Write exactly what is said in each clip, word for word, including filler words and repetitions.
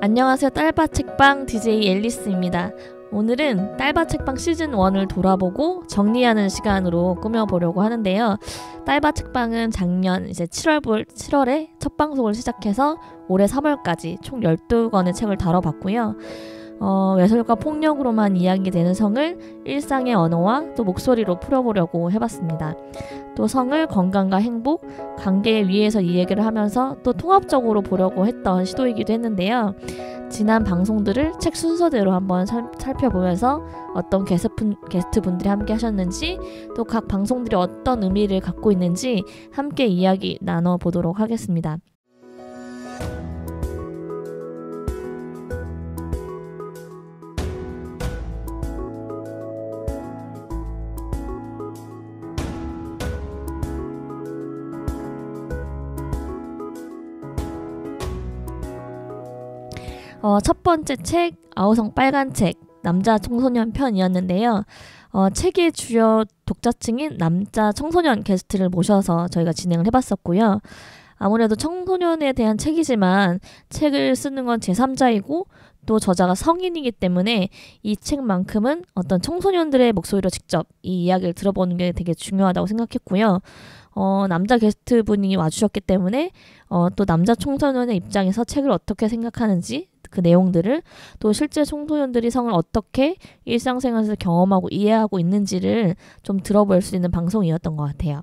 안녕하세요. 딸바 책방 디제이 앨리스입니다. 오늘은 딸바 책방 시즌 일을 돌아보고 정리하는 시간으로 꾸며보려고 하는데요. 딸바 책방은 작년 이제 칠월, 칠월에 첫 방송을 시작해서 올해 삼월까지 총 열두 권의 책을 다뤄봤고요. 어, 외설과 폭력으로만 이야기되는 성을 일상의 언어와 또 목소리로 풀어보려고 해봤습니다. 또 성을 건강과 행복, 관계에 위해서 이 얘기를 하면서 또 통합적으로 보려고 했던 시도이기도 했는데요. 지난 방송들을 책 순서대로 한번 살, 살펴보면서 어떤 게스트, 게스트분들이 함께 하셨는지 또 각 방송들이 어떤 의미를 갖고 있는지 함께 이야기 나눠보도록 하겠습니다. 어, 첫 번째 책 아우성 빨간 책 남자 청소년 편이었는데요. 어, 책의 주요 독자층인 남자 청소년 게스트를 모셔서 저희가 진행을 해봤었고요. 아무래도 청소년에 대한 책이지만 책을 쓰는 건 제삼자이고 또 저자가 성인이기 때문에 이 책만큼은 어떤 청소년들의 목소리로 직접 이 이야기를 들어보는 게 되게 중요하다고 생각했고요. 어, 남자 게스트분이 와주셨기 때문에 어, 또 남자 청소년의 입장에서 책을 어떻게 생각하는지 그 내용들을 또 실제 청소년들이 성을 어떻게 일상생활에서 경험하고 이해하고 있는지를 좀 들어볼 수 있는 방송이었던 것 같아요.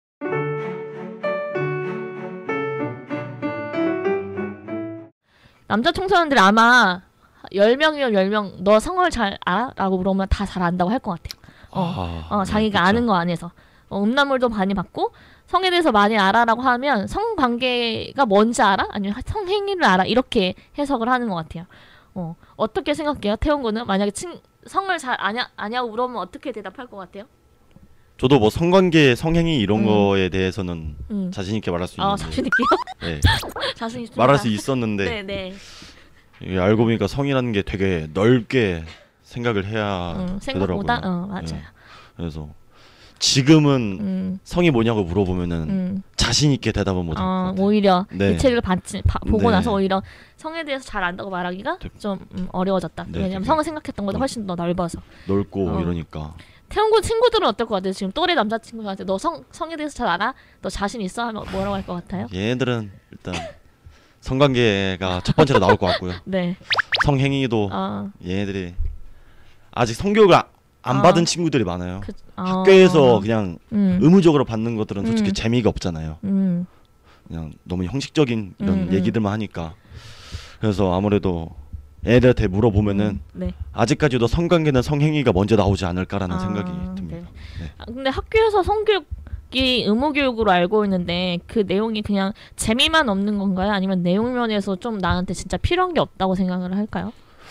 남자 청소년들 아마 열 명이면 열 명 너 성을 잘 알아? 라고 물어보면 다 잘 안다고 할 것 같아요. 어, 아, 어, 자기가 네, 아는 거 안에서 어, 음란물도 많이 받고 성에 대해서 많이 알아라고 하면 성관계가 뭔지 알아? 아니면 성행위를 알아? 이렇게 해석을 하는 것 같아요. 어, 어떻게 생각해요? 태훈 군은 만약에 친, 성을 잘 아냐, 아냐고 물어보면 어떻게 대답할 것 같아요? 저도 뭐 성관계, 성행위 이런 음. 거에 대해서는 음. 자신 있게 말할 수 있는데 아, 자신 있게요? 네. 자신 있습니다. 말할 수 있었는데 네네. 이게 알고 보니까 성이라는 게 되게 넓게 생각을 해야 음, 되더라고요. 생각보다 어, 맞아요. 네. 그래서 지금은 음. 성이 뭐냐고 물어보면은 음. 자신 있게 대답은 못할 것 어, 같아요. 오히려 네. 이 책을 받지, 바, 보고 네. 나서 오히려 성에 대해서 잘 안다고 말하기가 되게, 좀 음, 어려워졌다. 네, 왜냐면 되게, 성을 생각했던 것보다 훨씬 더 넓어서. 넓고 어. 이러니까. 태훈 군 친구들은 어떨 것 같아요? 지금 또래 남자친구한테 너 성, 성에 대해서 잘 알아? 너 자신 있어? 하면 뭐라고 할 것 같아요? 얘네들은 일단 성관계가 첫 번째로 나올 것 같고요. 네. 성행위도 어. 얘네들이 아직 성교육을 안 어. 받은 친구들이 많아요. 그, 어. 학교에서 그냥 음. 의무적으로 받는 것들은 솔직히 음. 재미가 없잖아요. 음. 그냥 너무 형식적인 이런 음, 음. 얘기들만 하니까. 그래서 아무래도 애들한테 물어보면은 음. 네. 아직까지도 성관계는 성행위가 먼저 나오지 않을까라는 아, 생각이 듭니다. 네. 네. 아, 근데 학교에서 성교육이 의무교육으로 알고 있는데 그 내용이 그냥 재미만 없는 건가요? 아니면 내용면에서 좀 나한테 진짜 필요한 게 없다고 생각을 할까요?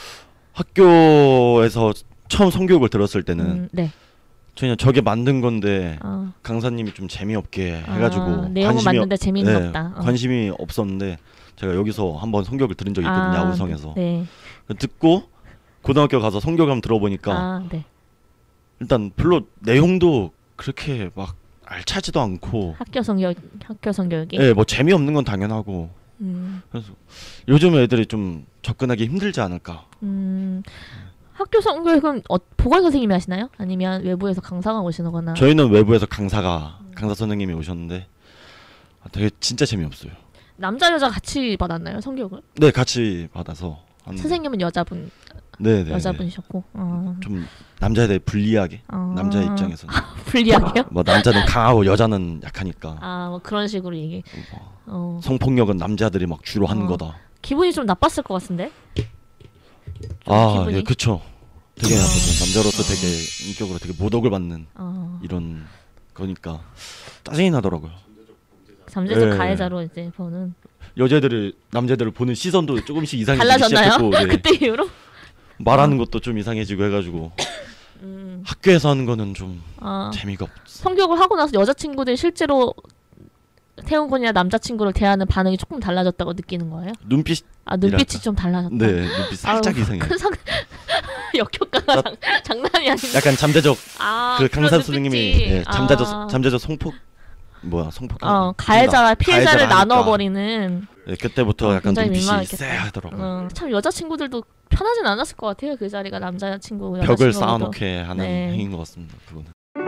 학교에서 처음 성교육을 들었을 때는 음, 네. 그냥 저게 만든 건데 어. 강사님이 좀 재미없게 해가지고 아, 내용은 관심이 맞는데 재미는 네, 없다. 어. 관심이 없었는데 제가 여기서 한번 성교육을 들은 적이 있거든요. 아, 아우성에서. 네. 듣고 고등학교 가서 성교육 한번 들어보니까 아, 네. 일단 별로 내용도 그렇게 막 알차지도 않고 학교 성교육, 학교 성교육이. 예, 뭐 재미없는 건 당연하고 음, 그래서 요즘 애들이 좀 접근하기 힘들지 않을까. 음, 학교 성교육은 어, 보건 선생님이 하시나요? 아니면 외부에서 강사가 오시거나? 저희는 외부에서 강사가 강사 선생님이 오셨는데 아, 되게 진짜 재미없어요. 남자 여자 같이 받았나요 성교육을? 네, 같이 받아서 하는데. 선생님은 여자분, 네네. 여자분이셨고. 어. 좀 남자에 불리하게 어. 남자 입장에서는 불리하게요? 뭐 남자는 강하고 여자는 약하니까 아, 뭐 그런 식으로 얘기. 뭐 어. 성폭력은 남자들이 막 주로 하는 어. 거다. 기분이 좀 나빴을 것 같은데. 아, 기분이? 예, 그쵸. 되게 어. 나빴죠. 남자로서 되게 인격으로 되게 모독을 받는 어. 이런 거니까 짜증이 나더라고요. 잠재적 예. 가해자로 이제 보는. 여자들을 남자들을 보는 시선도 조금씩 이상해지기 달라졌나요? 시작했고 네. 그때 이후로? 말하는 것도 좀 이상해지고 해가지고 음. 학교에서 하는 거는 좀 아. 재미가 없어. 성교육을 하고 나서 여자친구들이 실제로 태훈 군이나 남자친구를 대하는 반응이 조금 달라졌다고 느끼는 거예요? 눈빛 아, 눈빛이 이랄까? 좀 달라졌다. 네, 눈빛 살짝 아우, 이상해. 큰 상... 역효과가 장, 장난이 아닌데. 약간 잠재적 아, 그 그런 강사 눈빛이. 선생님이 예, 잠재적 아. 잠재적 성폭 뭐야 성폭 어, 가해자와 피해자를 가해자를 하니까. 나눠버리는. 네, 그때부터 어, 약간 굉장히 눈빛이 민망했겠다. 쎄하더라고요. 어, 참 여자친구들도 편하진 않았을 것 같아요. 그 자리가 남자친구 벽을 여자친구도. 쌓아놓게 하는 네. 행위인 것 같습니다. 그거는.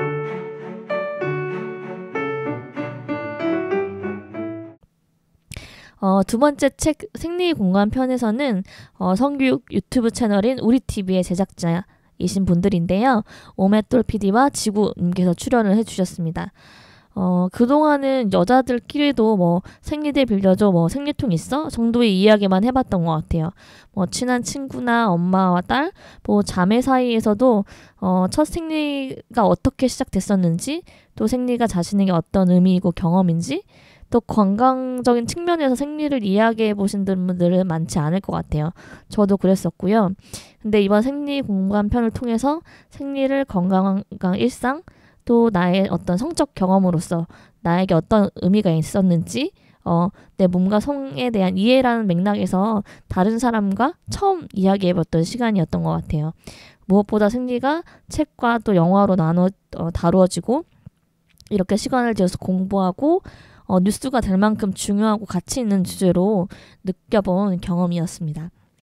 어, 두 번째 책 생리 공간 편에서는 어, 성교육 유튜브 채널인 우리티비의 제작자이신 분들인데요. 오맷돌 피디와 지구님께서 출연을 해주셨습니다. 어, 그동안은 여자들끼리도 뭐 생리대 빌려줘, 뭐 생리통 있어? 정도의 이야기만 해봤던 것 같아요. 뭐 친한 친구나 엄마와 딸, 뭐 자매 사이에서도 어, 첫 생리가 어떻게 시작됐었는지, 또 생리가 자신에게 어떤 의미이고 경험인지, 또 건강적인 측면에서 생리를 이야기해 보신 분들은 많지 않을 것 같아요. 저도 그랬었고요. 근데 이번 생리 공간 편을 통해서 생리를 건강한 일상, 또 나의 어떤 성적 경험으로서 나에게 어떤 의미가 있었는지, 어, 내 몸과 성에 대한 이해라는 맥락에서 다른 사람과 처음 이야기해봤던 시간이었던 것 같아요. 무엇보다 생리가 책과 또 영화로 나눠 어, 다루어지고 이렇게 시간을 들여서 공부하고 어, 뉴스가 될 만큼 중요하고 가치 있는 주제로 느껴본 경험이었습니다.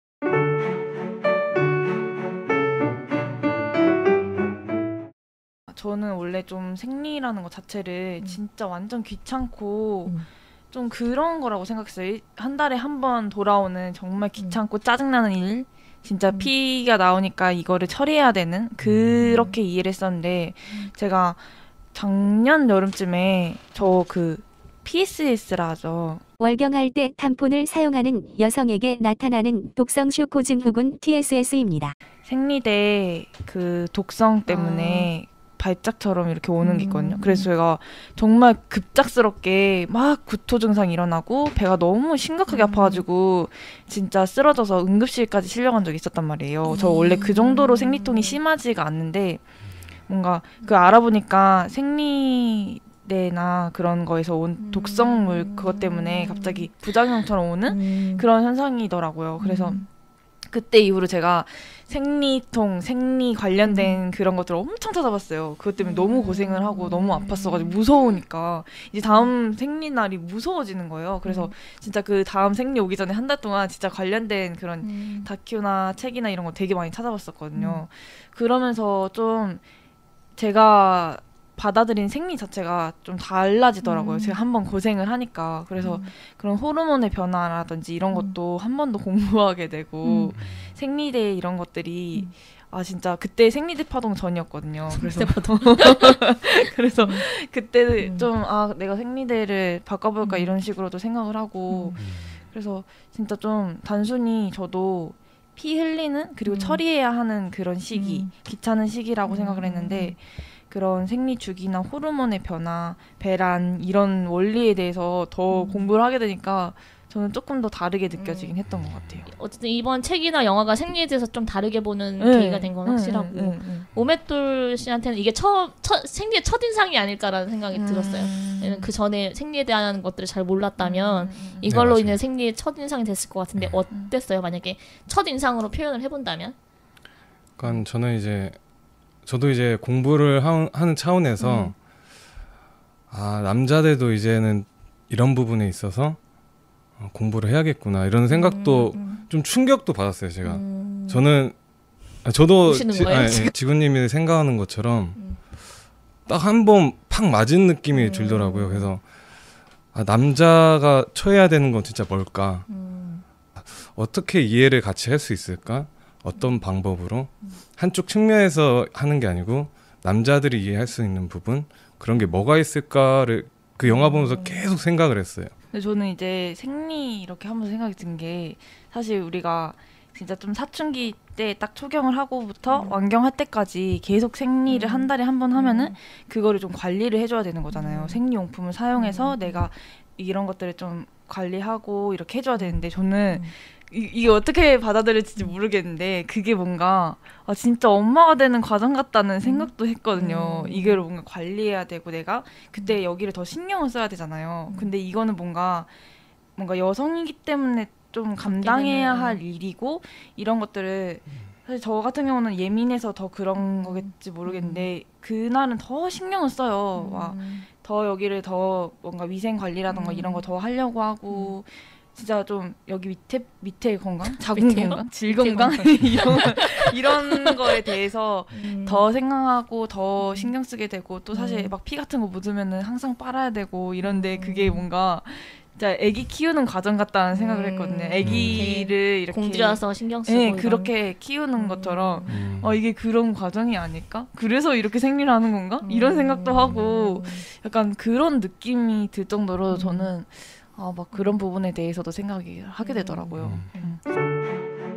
저는 원래 좀 생리라는 것 자체를 음. 진짜 완전 귀찮고 음. 좀 그런 거라고 생각했어요. 한 달에 한 번 돌아오는 정말 귀찮고 짜증나는 일, 진짜 음. 피가 나오니까 이거를 처리해야 되는 그렇게 이해를 했었는데 제가 작년 여름쯤에 저 그 피에스에스라 하죠. 월경할 때 탐폰을 사용하는 여성에게 나타나는 독성 쇼크 증후군 티에스에스입니다. 생리대 그 독성 때문에 발작처럼 이렇게 오는 게 있거든요. 그래서 제가 정말 급작스럽게 막 구토 증상이 일어나고 배가 너무 심각하게 아파가지고 진짜 쓰러져서 응급실까지 실려간 적이 있었단 말이에요. 저 원래 그 정도로 생리통이 심하지가 않는데 뭔가 그 알아보니까 생리대나 그런 거에서 온 독성물 그것 때문에 갑자기 부작용처럼 오는 음. 그런 현상이더라고요. 그래서 음. 그때 이후로 제가 생리통, 생리 관련된 그런 것들을 엄청 찾아봤어요. 그것 때문에 너무 고생을 하고 너무 아팠어가지고 무서우니까 이제 다음 생리날이 무서워지는 거예요. 그래서 진짜 그 다음 생리 오기 전에 한 달 동안 진짜 관련된 그런 음. 다큐나 책이나 이런 거 되게 많이 찾아봤었거든요. 그러면서 좀 제가 받아들인 생리 자체가 좀 달라지더라고요. 음. 제가 한번 고생을 하니까. 그래서 음. 그런 호르몬의 변화라든지 이런 것도 한 번 더 공부하게 되고 음. 생리대 이런 것들이 음. 아 진짜 그때 생리대 파동 전이었거든요. 그래서 파동. 그래서 음. 그때 음. 좀 아 내가 생리대를 바꿔볼까 음. 이런 식으로도 생각을 하고 음. 그래서 진짜 좀 단순히 저도 피 흘리는 그리고 음. 처리해야 하는 그런 시기 음. 귀찮은 시기라고 음. 생각을 했는데 그런 생리 주기나 호르몬의 변화, 배란 이런 원리에 대해서 더 음. 공부를 하게 되니까 저는 조금 더 다르게 느껴지긴 음. 했던 것 같아요. 어쨌든 이번 책이나 영화가 생리에 대해서 좀 다르게 보는 네. 계기가 된 건 확실하고 네, 네, 네. 오맷돌 씨한테는 이게 처음 첫 생리의 첫 인상이 아닐까라는 생각이 음. 들었어요. 왜냐면 그 전에 생리에 대한 것들을 잘 몰랐다면 음, 음, 이걸로 네, 인해 맞아요. 생리의 첫 인상이 됐을 것 같은데 어땠어요? 만약에 첫 인상으로 표현을 해본다면? 그러니까 저는 이제 저도 이제 공부를 하, 하는 차원에서 음. 아 남자들도 이제는 이런 부분에 있어서 어, 공부를 해야겠구나 이런 생각도 음, 좀 충격도 받았어요. 제가 음. 저는 아, 저도 보시는 지, 거예요, 아니, 지금? 지구님이 생각하는 것처럼 음. 딱 한 번 팍 맞은 느낌이 음. 들더라고요. 그래서 아, 남자가 쳐야 되는 건 진짜 뭘까? 음. 어떻게 이해를 같이 할 수 있을까? 어떤 방법으로? 한쪽 측면에서 하는 게 아니고 남자들이 이해할 수 있는 부분 그런 게 뭐가 있을까를 그 영화 보면서 계속 생각을 했어요. 근데 저는 이제 생리 이렇게 하면서 생각이 든 게 사실 우리가 진짜 좀 사춘기 때 딱 초경을 하고부터 음. 완경할 때까지 계속 생리를 음. 한 달에 한 번 하면은 음. 그거를 좀 관리를 해줘야 되는 거잖아요. 음. 생리용품을 사용해서 음. 내가 이런 것들을 좀 관리하고 이렇게 해줘야 되는데 저는 음. 이, 이게 어떻게 받아들일지 모르겠는데 그게 뭔가 아, 진짜 엄마가 되는 과정 같다는 생각도 했거든요. 음. 이걸 뭔가 관리해야 되고 내가 그때 여기를 더 신경을 써야 되잖아요. 음. 근데 이거는 뭔가 뭔가 여성이기 때문에 좀 감당해야 되는, 할 음. 일이고 이런 것들을 사실 저 같은 경우는 예민해서 더 그런 음. 거겠지 모르겠는데 그날은 더 신경을 써요. 와, 음. 더 여기를 더 뭔가 위생 관리라던가 음. 이런 거 더 하려고 하고 진짜 좀 여기 밑에 밑에 건강, 자궁 밑에요? 건강, 질 건강 이런 이런 거에 대해서 음. 더 생각하고 더 신경 쓰게 되고 또 사실 음. 막 피 같은 거 묻으면은 항상 빨아야 되고 이런데 음. 그게 뭔가 진짜 아기 키우는 과정 같다는 생각을 음. 했거든요. 아기를 이렇게 공들여서 신경 쓰고 네, 이런. 그렇게 키우는 음. 것처럼 음. 어 이게 그런 과정이 아닐까? 그래서 이렇게 생리를 하는 건가? 음. 이런 생각도 하고 약간 그런 느낌이 들 정도로 음. 저는 아, 막 그런 부분에 대해서도 생각이 하게 되더라고요. 음. 음.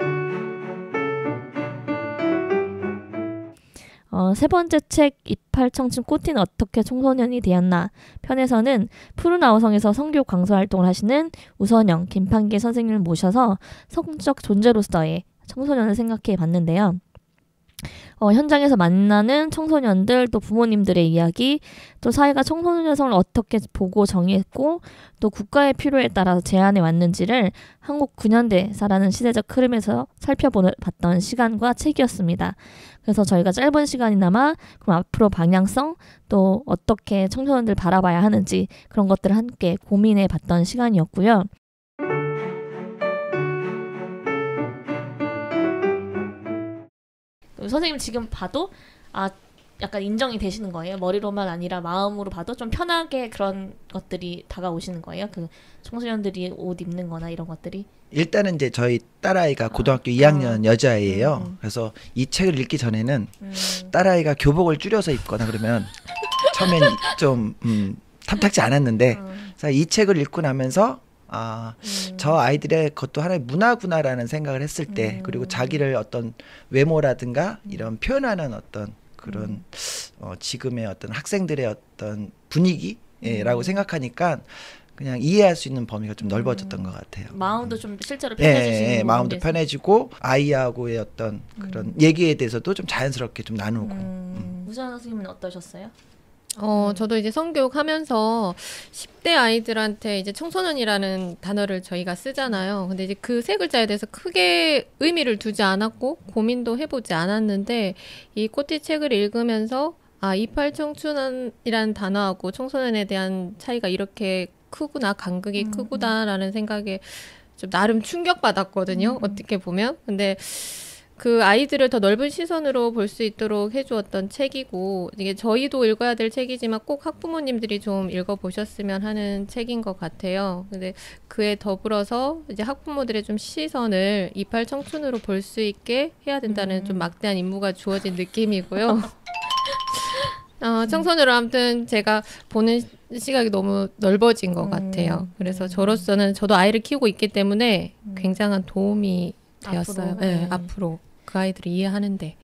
어, 세 번째 책 이팔 청춘 꽃티는 어떻게 청소년이 되었나 편에서는 푸른 아우성에서 성교육 강사 활동을 하시는 우선영, 김판기 선생님을 모셔서 성적 존재로서의 청소년을 생각해 봤는데요. 어, 현장에서 만나는 청소년들 또 부모님들의 이야기 또 사회가 청소년 여성을 어떻게 보고 정의했고 또 국가의 필요에 따라서 제안해 왔는지를 한국 구 년대사라는 시대적 흐름에서 살펴봤던 시간과 책이었습니다. 그래서 저희가 짧은 시간이나마 그럼 앞으로 방향성 또 어떻게 청소년들 바라봐야 하는지 그런 것들을 함께 고민해 봤던 시간이었고요. 선생님 지금 봐도 아 약간 인정이 되시는 거예요? 머리로만 아니라 마음으로 봐도 좀 편하게 그런 것들이 다가오시는 거예요? 그 청소년들이 옷 입는 거나 이런 것들이? 일단은 이제 저희 딸아이가 아, 고등학교 이 학년 아, 여자아이예요. 음. 그래서 이 책을 읽기 전에는 음. 딸아이가 교복을 줄여서 입거나 그러면 처음엔 좀 음, 탐탁지 않았는데 음. 그래서 이 책을 읽고 나면서 아, 음. 저 아이들의 그것도 하나의 문화구나라는 생각을 했을 때 음. 그리고 자기를 어떤 외모라든가 이런 표현하는 어떤 그런 음. 어, 지금의 어떤 학생들의 어떤 분위기라고 음. 생각하니까 그냥 이해할 수 있는 범위가 좀 음. 넓어졌던 것 같아요. 마음도 좀 실제로 예, 편해지시는 예, 예, 마음도 부분이 편해지고 아이하고의 어떤 그런 음. 얘기에 대해서도 좀 자연스럽게 좀 나누고 음. 우선 선생님은 어떠셨어요? 어, 음. 저도 이제 성교육 하면서 십 대 아이들한테 이제 청소년이라는 단어를 저희가 쓰잖아요. 근데 이제 그 세 글자에 대해서 크게 의미를 두지 않았고 고민도 해보지 않았는데 이 꽃티 책을 읽으면서 아, 이팔 청춘이라는 단어하고 청소년에 대한 차이가 이렇게 크구나, 간극이 음, 크구나라는 생각에 좀 나름 충격받았거든요. 음. 어떻게 보면. 근데 그 아이들을 더 넓은 시선으로 볼 수 있도록 해주었던 책이고 이게 저희도 읽어야 될 책이지만 꼭 학부모님들이 좀 읽어보셨으면 하는 책인 것 같아요. 근데 그에 더불어서 이제 학부모들의 좀 시선을 이팔 청춘으로 볼 수 있게 해야 된다는 음. 좀 막대한 임무가 주어진 느낌이고요. 어, 청소년으로 아무튼 제가 보는 시각이 너무 넓어진 것 음. 같아요. 그래서 음. 저로서는 저도 아이를 키우고 있기 때문에 음. 굉장한 도움이 되었어요. 앞으로? 네, 네. 앞으로 그 아이들을 이해하는데.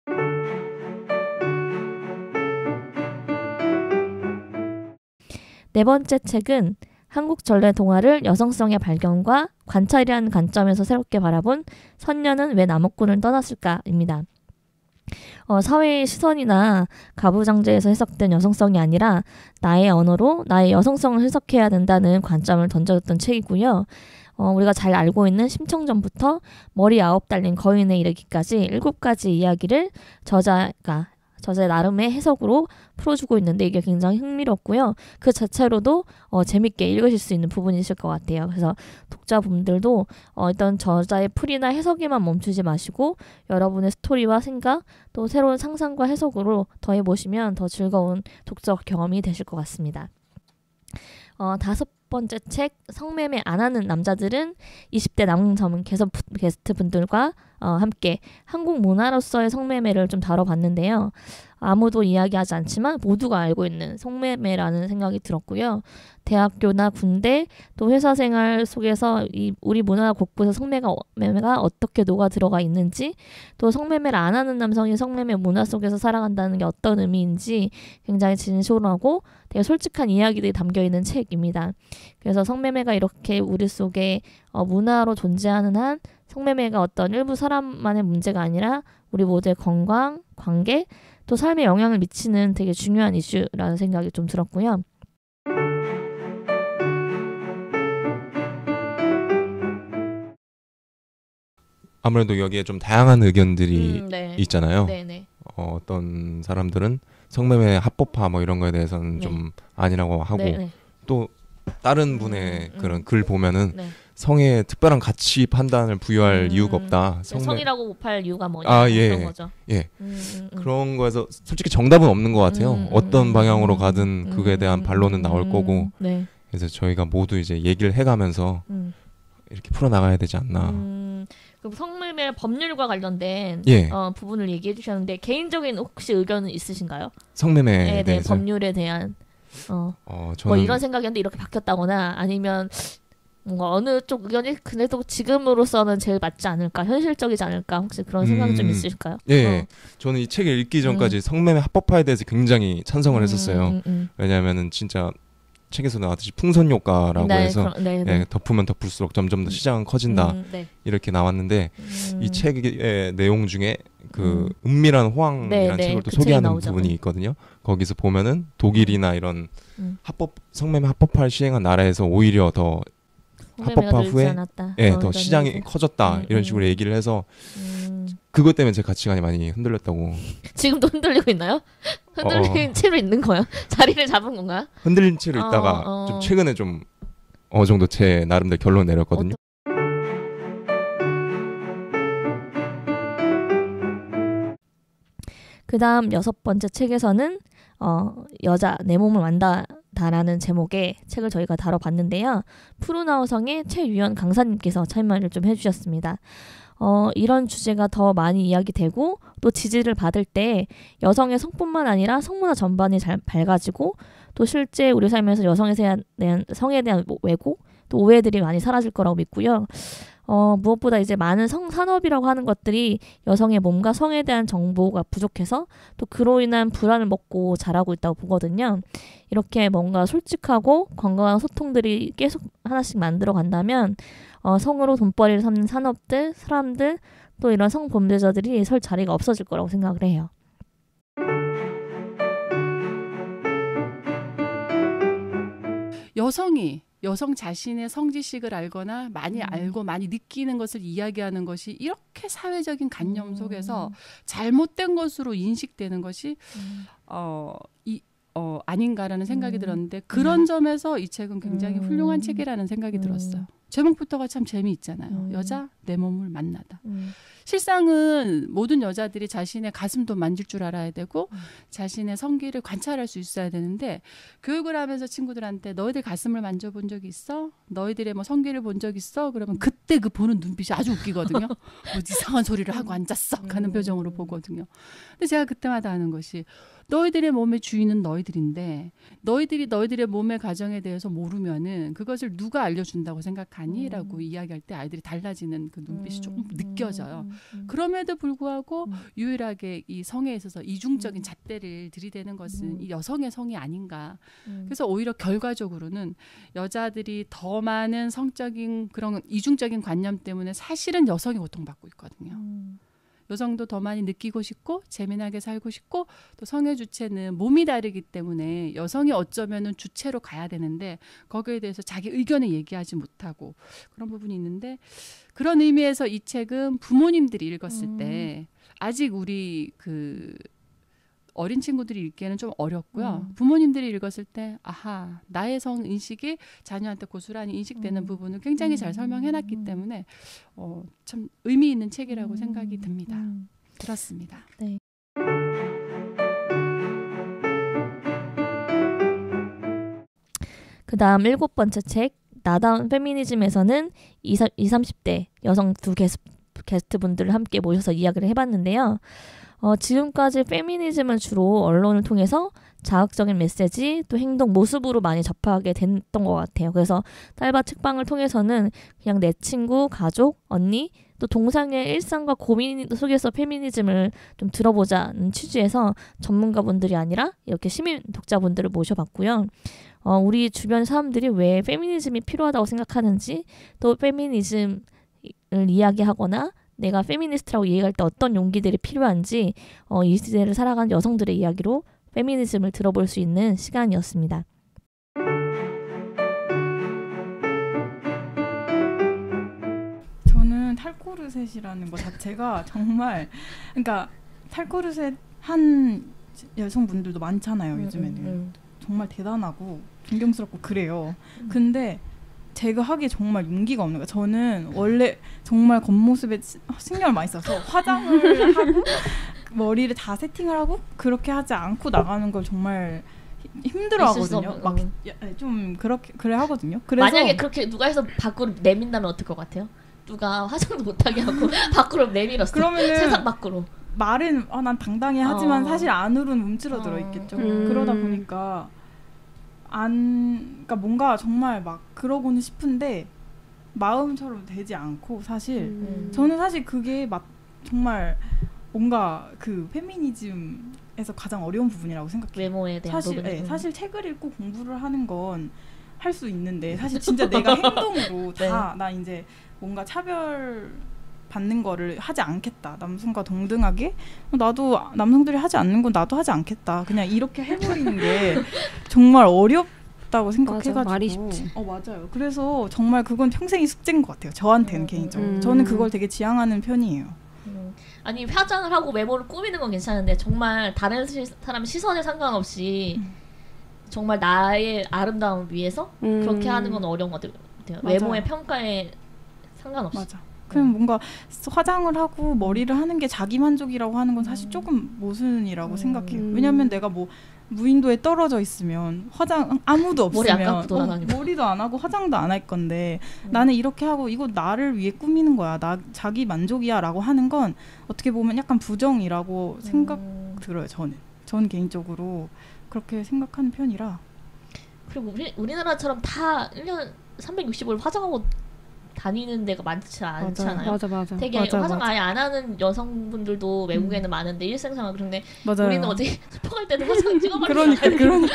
네 번째 책은 한국 전래 동화를 여성성의 발견과 관찰이라는 관점에서 새롭게 바라본 선녀는 왜 나무꾼을 떠났을까입니다. 어, 사회의 시선이나 가부장제에서 해석된 여성성이 아니라 나의 언어로 나의 여성성을 해석해야 된다는 관점을 던져줬던 책이고요. 어, 우리가 잘 알고 있는 심청전부터 머리 아홉 달린 거인에 이르기까지 일곱 가지 이야기를 저자가 저자의 나름의 해석으로 풀어주고 있는데 이게 굉장히 흥미롭고요. 그 자체로도 어, 재밌게 읽으실 수 있는 부분이실 것 같아요. 그래서 독자분들도 어, 일단 저자의 풀이나 해석에만 멈추지 마시고 여러분의 스토리와 생각 또 새로운 상상과 해석으로 더해보시면 더 즐거운 독서 경험이 되실 것 같습니다. 어, 다섯 번째 책 성매매 안 하는 남자들은 이십 대 남성 전문 게스트 분들과 어, 함께 한국 문화로서의 성매매를 좀 다뤄봤는데요. 아무도 이야기하지 않지만 모두가 알고 있는 성매매라는 생각이 들었고요. 대학교나 군대 또 회사 생활 속에서 이 우리 문화 곳곳에 성매매가 어떻게 녹아 들어가 있는지 또 성매매를 안 하는 남성이 성매매 문화 속에서 살아간다는 게 어떤 의미인지 굉장히 진솔하고 되게 솔직한 이야기들이 담겨 있는 책입니다. 그래서 성매매가 이렇게 우리 속에 어, 문화로 존재하는 한 성매매가 어떤 일부 사람만의 문제가 아니라 우리 모두의 건강, 관계, 또 삶에 영향을 미치는 되게 중요한 이슈라는 생각이 좀 들었고요. 아무래도 여기에 좀 다양한 의견들이 음, 네. 있잖아요. 네네. 어, 어떤 사람들은 성매매 합법화 뭐 이런 거에 대해서는 네. 좀 아니라고 하고 네네. 또 다른 분의 음, 그런 음. 글 보면은 네. 성에 특별한 가치 판단을 부여할 음. 이유가 없다. 네, 성이라고 못 팔 이유가 뭐냐 아, 뭐 예. 그런 거죠. 예. 음, 음, 음. 그런 거에서 솔직히 정답은 없는 것 같아요. 음, 음, 어떤 음, 방향으로 음, 가든 그거에 음, 대한 음, 반론은 나올 음, 거고. 네. 그래서 저희가 모두 이제 얘기를 해가면서 음. 이렇게 풀어나가야 되지 않나. 음, 그럼 성매매 법률과 관련된 예. 어, 부분을 얘기해 주셨는데 개인적인 혹시 의견은 있으신가요? 성매매에 네, 네, 대해서. 법률에 대한 어, 어, 저는 뭐 이런 생각이었는데 이렇게 바뀌었다거나 아니면 뭔가 어느 쪽 의견이 그래도 지금으로서는 제일 맞지 않을까, 현실적이지 않을까 혹시 그런 생각이 좀 음, 있으실까요? 예. 어. 저는 이 책을 읽기 전까지 성매매 합법화에 대해서 굉장히 찬성을 했었어요. 음, 음, 왜냐하면은 진짜 책에서 나왔듯이 풍선 효과라고 네, 해서 그럼, 네, 네. 예, 덮으면 덮을수록 점점 더 시장은 커진다. 음, 네. 이렇게 나왔는데 음. 이 책의 내용 중에 그 음. 은밀한 호황이라는 네, 네. 책을 또 그 책에 소개하는 나오죠. 부분이 있거든요. 거기서 보면은 독일이나 이런 음. 합법 성매매 합법화를 시행한 나라에서 오히려 더 합법화 늘지 후에 않았다. 예, 어, 더 이런 시장이 얘기. 커졌다 음, 이런 음. 식으로 얘기를 해서 음. 그것 때문에 제 가치관이 많이 흔들렸다고. 지금도 흔들리고 있나요? 흔들린 어. 채로 있는 거예요? 자리를 잡은 건가요? 흔들린 채로 어, 있다가 어. 좀 최근에 좀 어느 정도 제 나름대로 결론 내렸거든요. 그 다음 여섯 번째 책에서는 어, 여자 내 몸을 만다다라는 제목의 책을 저희가 다뤄봤는데요. 푸른아우성의 최유연 강사님께서 참여를 좀 해주셨습니다. 어, 이런 주제가 더 많이 이야기되고 또 지지를 받을 때 여성의 성뿐만 아니라 성문화 전반이 잘 밝아지고 또 실제 우리 삶에서 여성에 대한 성에 대한 왜곡 또 오해들이 많이 사라질 거라고 믿고요. 어, 무엇보다 이제 많은 성산업이라고 하는 것들이 여성의 몸과 성에 대한 정보가 부족해서 또 그로 인한 불안을 먹고 자라고 있다고 보거든요. 이렇게 뭔가 솔직하고 건강한 소통들이 계속 하나씩 만들어 간다면 어, 성으로 돈벌이를 삼는 산업들, 사람들 또 이런 성범죄자들이 설 자리가 없어질 거라고 생각을 해요. 여성이 여성 자신의 성지식을 알거나 많이 음. 알고 많이 느끼는 것을 이야기하는 것이 이렇게 사회적인 관념 음. 속에서 잘못된 것으로 인식되는 것이 음. 어, 이, 어, 아닌가라는 생각이 음. 들었는데 그런 음. 점에서 이 책은 굉장히 음. 훌륭한 책이라는 생각이 음. 들었어요. 제목부터가 참 재미있잖아요. 음. 여자 내 몸을 만나다. 음. 실상은 모든 여자들이 자신의 가슴도 만질 줄 알아야 되고 음. 자신의 성기를 관찰할 수 있어야 되는데 교육을 하면서 친구들한테 너희들 가슴을 만져본 적이 있어? 너희들의 뭐 성기를 본 적 있어? 그러면 그때 그 보는 눈빛이 아주 웃기거든요. 뭐 이상한 소리를 하고 앉았어 하는 표정으로 보거든요. 근데 제가 그때마다 하는 것이 너희들의 몸의 주인은 너희들인데 너희들이 너희들의 몸의 가정에 대해서 모르면은 그것을 누가 알려준다고 생각하니? 라고 이야기할 때 아이들이 달라지는 그 눈빛이 조금 느껴져요. 그럼에도 불구하고 음. 유일하게 이 성에 있어서 이중적인 음. 잣대를 들이대는 것은 음. 이 여성의 성이 아닌가. 음. 그래서 오히려 결과적으로는 여자들이 더 많은 성적인 그런 이중적인 관념 때문에 사실은 여성이 고통받고 있거든요. 음. 여성도 더 많이 느끼고 싶고 재미나게 살고 싶고 또 성의 주체는 몸이 다르기 때문에 여성이 어쩌면은 주체로 가야 되는데 거기에 대해서 자기 의견을 얘기하지 못하고 그런 부분이 있는데 그런 의미에서 이 책은 부모님들이 읽었을 음. 때 아직 우리 그 어린 친구들이 읽기에는 좀 어렵고요. 음. 부모님들이 읽었을 때 아하 나의 성 인식이 자녀한테 고스란히 인식되는 음. 부분을 굉장히 잘 설명해놨기 때문에 어, 참 의미 있는 책이라고 음. 생각이 듭니다. 음. 들었습니다. 네. 그 다음 일곱 번째 책 나다운 페미니즘에서는 이십, 삼십 대 여성 두 게스, 게스트분들을 함께 모셔서 이야기를 해봤는데요. 어, 지금까지 페미니즘은 주로 언론을 통해서 자극적인 메시지 또 행동 모습으로 많이 접하게 됐던 것 같아요. 그래서 딸바 책방을 통해서는 그냥 내 친구, 가족, 언니 또 동상의 일상과 고민 속에서 페미니즘을 좀 들어보자는 취지에서 전문가분들이 아니라 이렇게 시민 독자분들을 모셔봤고요. 어, 우리 주변 사람들이 왜 페미니즘이 필요하다고 생각하는지 또 페미니즘을 이야기하거나 내가 페미니스트라고 얘기할 때 어떤 용기들이 필요한지 어, 이 시대를 살아가는 여성들의 이야기로 페미니즘을 들어볼 수 있는 시간이었습니다. 저는 탈코르셋이라는 것 자체가 정말 그러니까 탈코르셋 한 여성분들도 많잖아요. 요즘에는. 음, 음. 정말 대단하고 존경스럽고 그래요. 근데 제가 하기에 정말 용기가 없는 거예요. 저는 원래 정말 겉모습에 시- 신경을 많이 써서 화장을 하고 머리를 다 세팅을 하고 그렇게 하지 않고 나가는 걸 정말 히- 힘들어하거든요. 있을 수 없는, 막 음. 야, 좀 그렇게 그래 하거든요. 그래서 만약에 그렇게 누가 해서 밖으로 내민다면 어떨 것 같아요? 누가 화장도 못하게 하고 밖으로 내밀었어. 그러면은 세상 밖으로. 말은 어, 난 당당해 하지만 어. 사실 안으로는 움츠러들어 어. 있겠죠. 음. 그러다 보니까 안 그러니까 뭔가 정말 막 그러고는 싶은데 마음처럼 되지 않고 사실 음. 저는 사실 그게 막 정말 뭔가 그 페미니즘에서 가장 어려운 부분이라고 생각해요. 외모에 대한 사실 부분이. 예, 음. 사실 책을 읽고 공부를 하는 건 할 수 있는데 사실 진짜 내가 행동으로 네. 다 나 이제 뭔가 차별 받는 거를 하지 않겠다. 남성과 동등하게 나도 남성들이 하지 않는 건 나도 하지 않겠다. 그냥 이렇게 해버리는 게 정말 어렵다고 생각해가지고. 맞아, 말이 쉽지. 어 맞아요. 그래서 정말 그건 평생이 숙제인 것 같아요. 저한테는 음. 개인적으로. 음. 저는 그걸 되게 지향하는 편이에요. 음. 아니 화장을 하고 외모를 꾸미는 건 괜찮은데 정말 다른 시, 사람 시선에 상관없이 음. 정말 나의 아름다움을 위해서 음. 그렇게 하는 건 어려운 것 같아요. 맞아요. 외모의 평가에 상관없이. 맞아. 그냥 뭔가 화장을 하고 머리를 하는 게 자기 만족이라고 하는 건 사실 조금 모순이라고 음. 생각해요. 왜냐면 내가 뭐 무인도에 떨어져 있으면 화장 아무도 머리 없으면 안 감고 돌아다니고. 어, 머리도 안 하고 화장도 안 할 건데 음. 나는 이렇게 하고 이거 나를 위해 꾸미는 거야. 나 자기 만족이야라고 하는 건 어떻게 보면 약간 부정이라고 생각 음. 들어요. 저는. 전 개인적으로 그렇게 생각하는 편이라. 그리고 우리 우리나라처럼 다 일 년 삼백육십 일 화장하고 다니는 데가 많지 않잖아요. 맞아 맞아. 되게 맞아, 화장 맞아. 아예 안 하는 여성분들도 외국에는 음. 많은데 일생생활 그런데 맞아요. 우리는 어디 슈퍼 갈 때도 화장 찍어버리고 그러니까 그러니까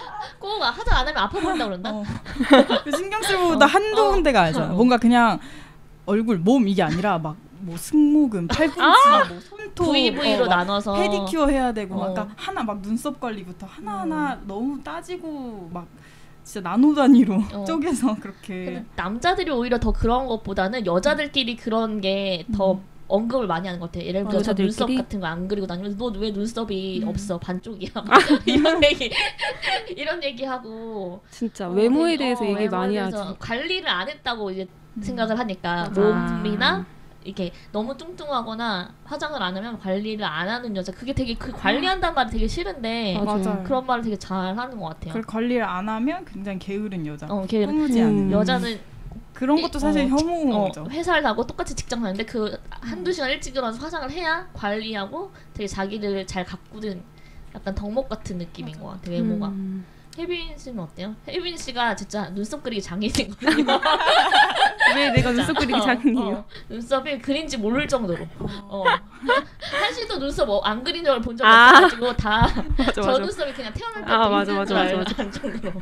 꼭 화장 안 하면 아파 보인다 그런다. 어. 그 신경 쓸 보다 어. 한두 어. 군데가 아니잖아. 어. 뭔가 그냥 얼굴, 몸 이게 아니라 막 뭐 승모근, 팔꿈치, 뭐 손톱, 브이브이로 어, 막 나눠서 페디큐어 해야 되고 막 어. 그러니까 하나 막 눈썹 관리부터 하나하나 너무 따지고 막 진짜 나노 단위로 어. 쪼개서 근데 그렇게 남자들이 오히려 더 그런 것보다는 여자들끼리 그런 게 더 음. 언급을 많이 하는 것 같아. 예를 들어 서 여자들끼리? 눈썹 같은 거 안 그리고 다니면 너 왜 눈썹이 음. 없어 반쪽이야 이런 얘기 이런 얘기하고 진짜 어, 외모에 되게, 대해서 어, 얘기 외모에 많이 대해서 하지. 관리를 안 했다고 이제 음. 생각을 하니까 맞아. 몸이나 이렇게 너무 뚱뚱하거나 화장을 안 하면 관리를 안 하는 여자 그게 되게 그 관리한다는 말이 되게 싫은데 맞아. 맞아요. 그런 말을 되게 잘 하는 것 같아요. 그걸 관리를 안 하면 굉장히 게으른 여자, 어, 걔 꾸무지 음. 않는 여자는 그런 것도 사실 어, 혐오죠. 어, 회사를 가고 똑같이 직장 가는데 그 음. 한두 시간 일찍 일어나서 화장을 해야 관리하고 되게 자기를 잘 가꾸는 약간 덕목 같은 느낌인 것 같아 외모가. 음. 혜빈 씨는 어때요? 혜빈 씨가 진짜 눈썹 그리기 장인이거든요. 왜 내가 눈썹 그리기 장인이에요? 어, 눈썹이 그린지 모를 정도로. 어. 한 씨도 눈썹 어, 안 그린 적을 본 적 아. 없어가지고 다 맞아 저 맞아. 눈썹이 그냥 태어날 때부터 아, 맞아, 있는 맞아, 줄 맞아, 알고 알 정도로.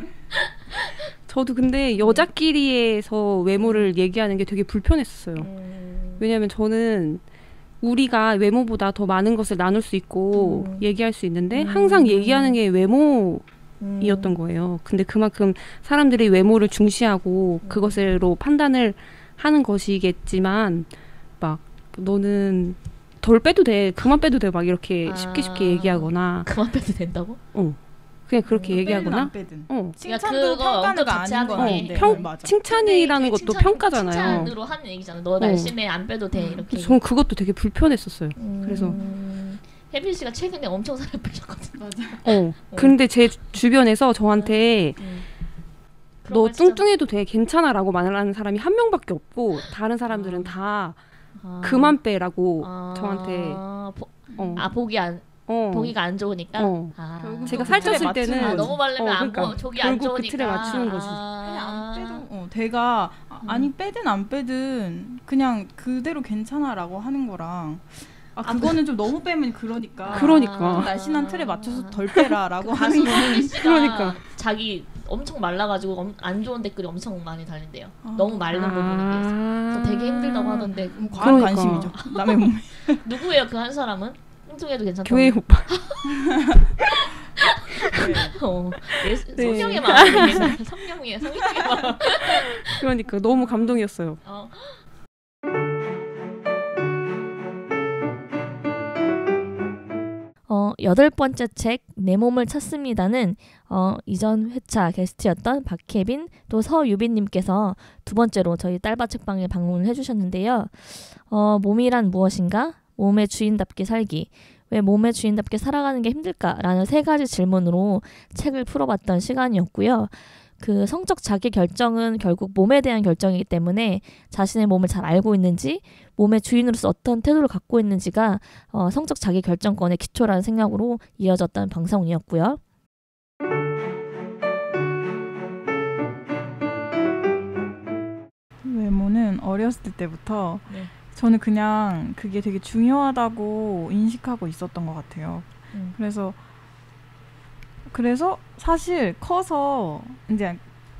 저도 근데 여자끼리에서 외모를 얘기하는 게 되게 불편했어요. 음. 왜냐면 저는 우리가 외모보다 더 많은 것을 나눌 수 있고 음. 얘기할 수 있는데 음. 항상 얘기하는 게 외모 음. 이었던 거예요. 근데 그만큼 사람들이 외모를 중시하고 음. 그것으로 판단을 하는 것이겠지만 막 너는 덜 빼도 돼, 그만 빼도 돼, 막 이렇게 아. 쉽게 쉽게 얘기하거나 그만 빼도 된다고? 어 그냥 그렇게 빼든 얘기하거나 안 빼든. 어 칭찬도 그거 언급 평가가 같이 아닌 건 하는 아닌데. 게. 평- 맞아. 칭찬이라는 근데 것도 칭찬- 평가잖아요. 칭찬으로 하는 얘기잖아. 너 어. 날씬해 안 빼도 돼 이렇게. 전 그것도 되게 불편했었어요. 음. 그래서 혜빈 씨가 최근에 엄청 살을 빼셨거든. 맞아. 어 근데 제 주변에서 저한테 음. 그런 너 말 진짜- 뚱뚱해도 돼, 괜찮아라고 말하는 사람이 한 명밖에 없고 다른 사람들은 다 아. 그만 빼라고 아. 저한테 보, 어, 아 보기 안 어. 보기가 안 좋으니까. 어. 아. 결국 제가 또 살쪘을 그 틀에 때는 맞추는 아, 거지. 너무 바르면 어, 안 그러니까. 보, 저기 안 결국 그 좋으니까. 틀에 맞추는 거지. 아니, 안 아. 빼도 어, 걔가 아, 아니 빼든 안 빼든 그냥 그대로 괜찮아라고 하는 거랑 아 그거는 좀 너무 빼면 그러니까 그러니까. 날씬한 틀에 맞춰서 덜 빼라라고 하는 가수 거는 소리 씨가 그러니까. 자기 엄청 말라가지고 엄, 안 좋은 댓글이 엄청 많이 달린대요. 아. 너무 마른 부분에 대해서. 그래서 되게 힘들다고 하던데 과한 그러니까. 관심이죠. 남의 몸에. 누구예요 그 한 사람은? 뚱뚱해도 괜찮다고. 교회 오빠. 어, 예, 네. 성령의 마음이에요. 성령이에요. 성령의 마음. 그러니까 너무 감동이었어요. 어. 어, 여덟 번째 책 내 몸을 찾습니다는 어, 이전 회차 게스트였던 박혜빈 또 서유빈님께서 두 번째로 저희 딸바 책방에 방문을 해주셨는데요. 어, 몸이란 무엇인가? 몸의 주인답게 살기. 왜 몸의 주인답게 살아가는 게 힘들까라는 세 가지 질문으로 책을 풀어봤던 시간이었고요. 그 성적 자기 결정은 결국 몸에 대한 결정이기 때문에 자신의 몸을 잘 알고 있는지 몸의 주인으로서 어떤 태도를 갖고 있는지가 어, 성적 자기 결정권의 기초라는 생각으로 이어졌던 방송이었고요. 외모는 어렸을 때부터 네. 저는 그냥 그게 되게 중요하다고 인식하고 있었던 것 같아요. 음. 그래서 그래서 사실 커서 이제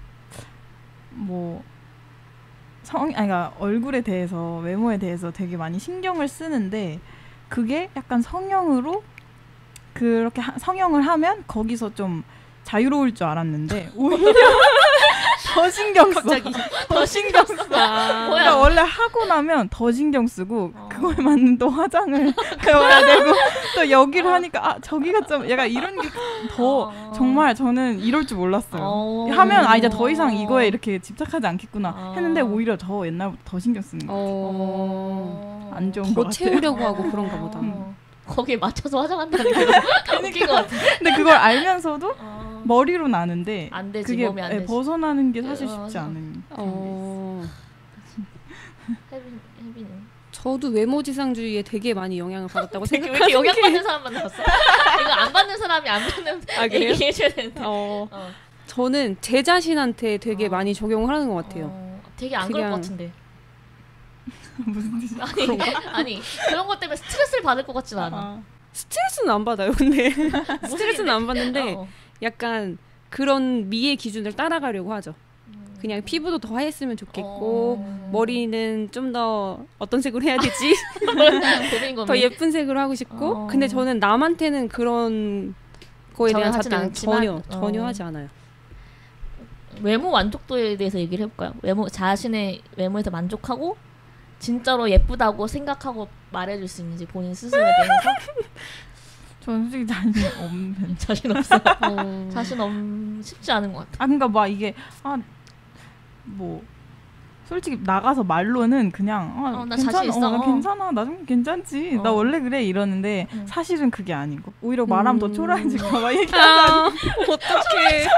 뭐 성, 아니 그러니까 얼굴에 대해서 외모에 대해서 되게 많이 신경을 쓰는데 그게 약간 성형으로 그렇게 하, 성형을 하면 거기서 좀 자유로울 줄 알았는데 오히려 더 신경 써. 갑자기 더 신경 써. 아, 그러니까 원래 하고 나면 더 신경 쓰고 어. 그거에 맞는 또 화장을 해야 되고 또 여기를 어. 하니까 아 저기가 좀 약간 이런 게 더 어. 정말 저는 이럴 줄 몰랐어요. 어. 하면 아 이제 더 이상 이거에 이렇게 집착하지 않겠구나 어. 했는데 오히려 저 옛날부터 더 신경 쓰는 거죠. 어. 안 좋은 거 같아요. 더 채우려고 하고 그런가 보다. 음. 거기에 맞춰서 화장한다는 게 웃긴 것 같아. 근데 그걸 알면서도 어. 머리로 나는데 안 되지, 그게 몸이 안 되지. 벗어나는 게 사실 어, 쉽지 않은. 어. 혜빈, 혜빈은? 저도 외모지상주의에 되게 많이 영향을 받았다고 왜 생각해요. 이렇게 영향받는 사람만 나왔어? 이거 안 받는 사람이 안 받는 아, 그래요? 얘기해줘야 되는데. 어. 어. 저는 제 자신한테 되게 어. 많이 적용을 하는 것 같아요. 어, 되게 안 그럴 그냥... 것 같은데. 무슨 뜻이야? 아니, 아니 그런 것 때문에 스트레스를 받을 것 같진 않아. 아. 스트레스는 안 받아요. 근데 스트레스는 안 받는데 어. 약간 그런 미의 기준을 따라가려고 하죠. 그냥 피부도 더 하였으면 좋겠고 어. 머리는 좀 더 어떤 색으로 해야 되지? 고민, 고민. 더 예쁜 색으로 하고 싶고 어. 근데 저는 남한테는 그런 거에 대한 하진 잣대는 않지만, 전혀 어. 전혀 하지 않아요. 외모 만족도에 대해서 얘기를 해볼까요? 외모 자신의 외모에서 만족하고 진짜로 예쁘다고 생각하고 말해줄 수 있는지 본인 스스로에 대해서. 저는 솔직히 자신 없는. 자신 없어요. 어. 자신 없 쉽지 않은 것 같아. 아 그러니까 막 이게 아 뭐 솔직히 나가서 말로는 그냥 아, 어, 나 괜찮아, 자신 있어. 어, 나 어. 괜찮아, 나 좀 괜찮지, 어. 나 원래 그래 이러는데 음. 사실은 그게 아니고 오히려 말하면 더 음. 초라해질까봐 아, 얘기하자. 어떡해.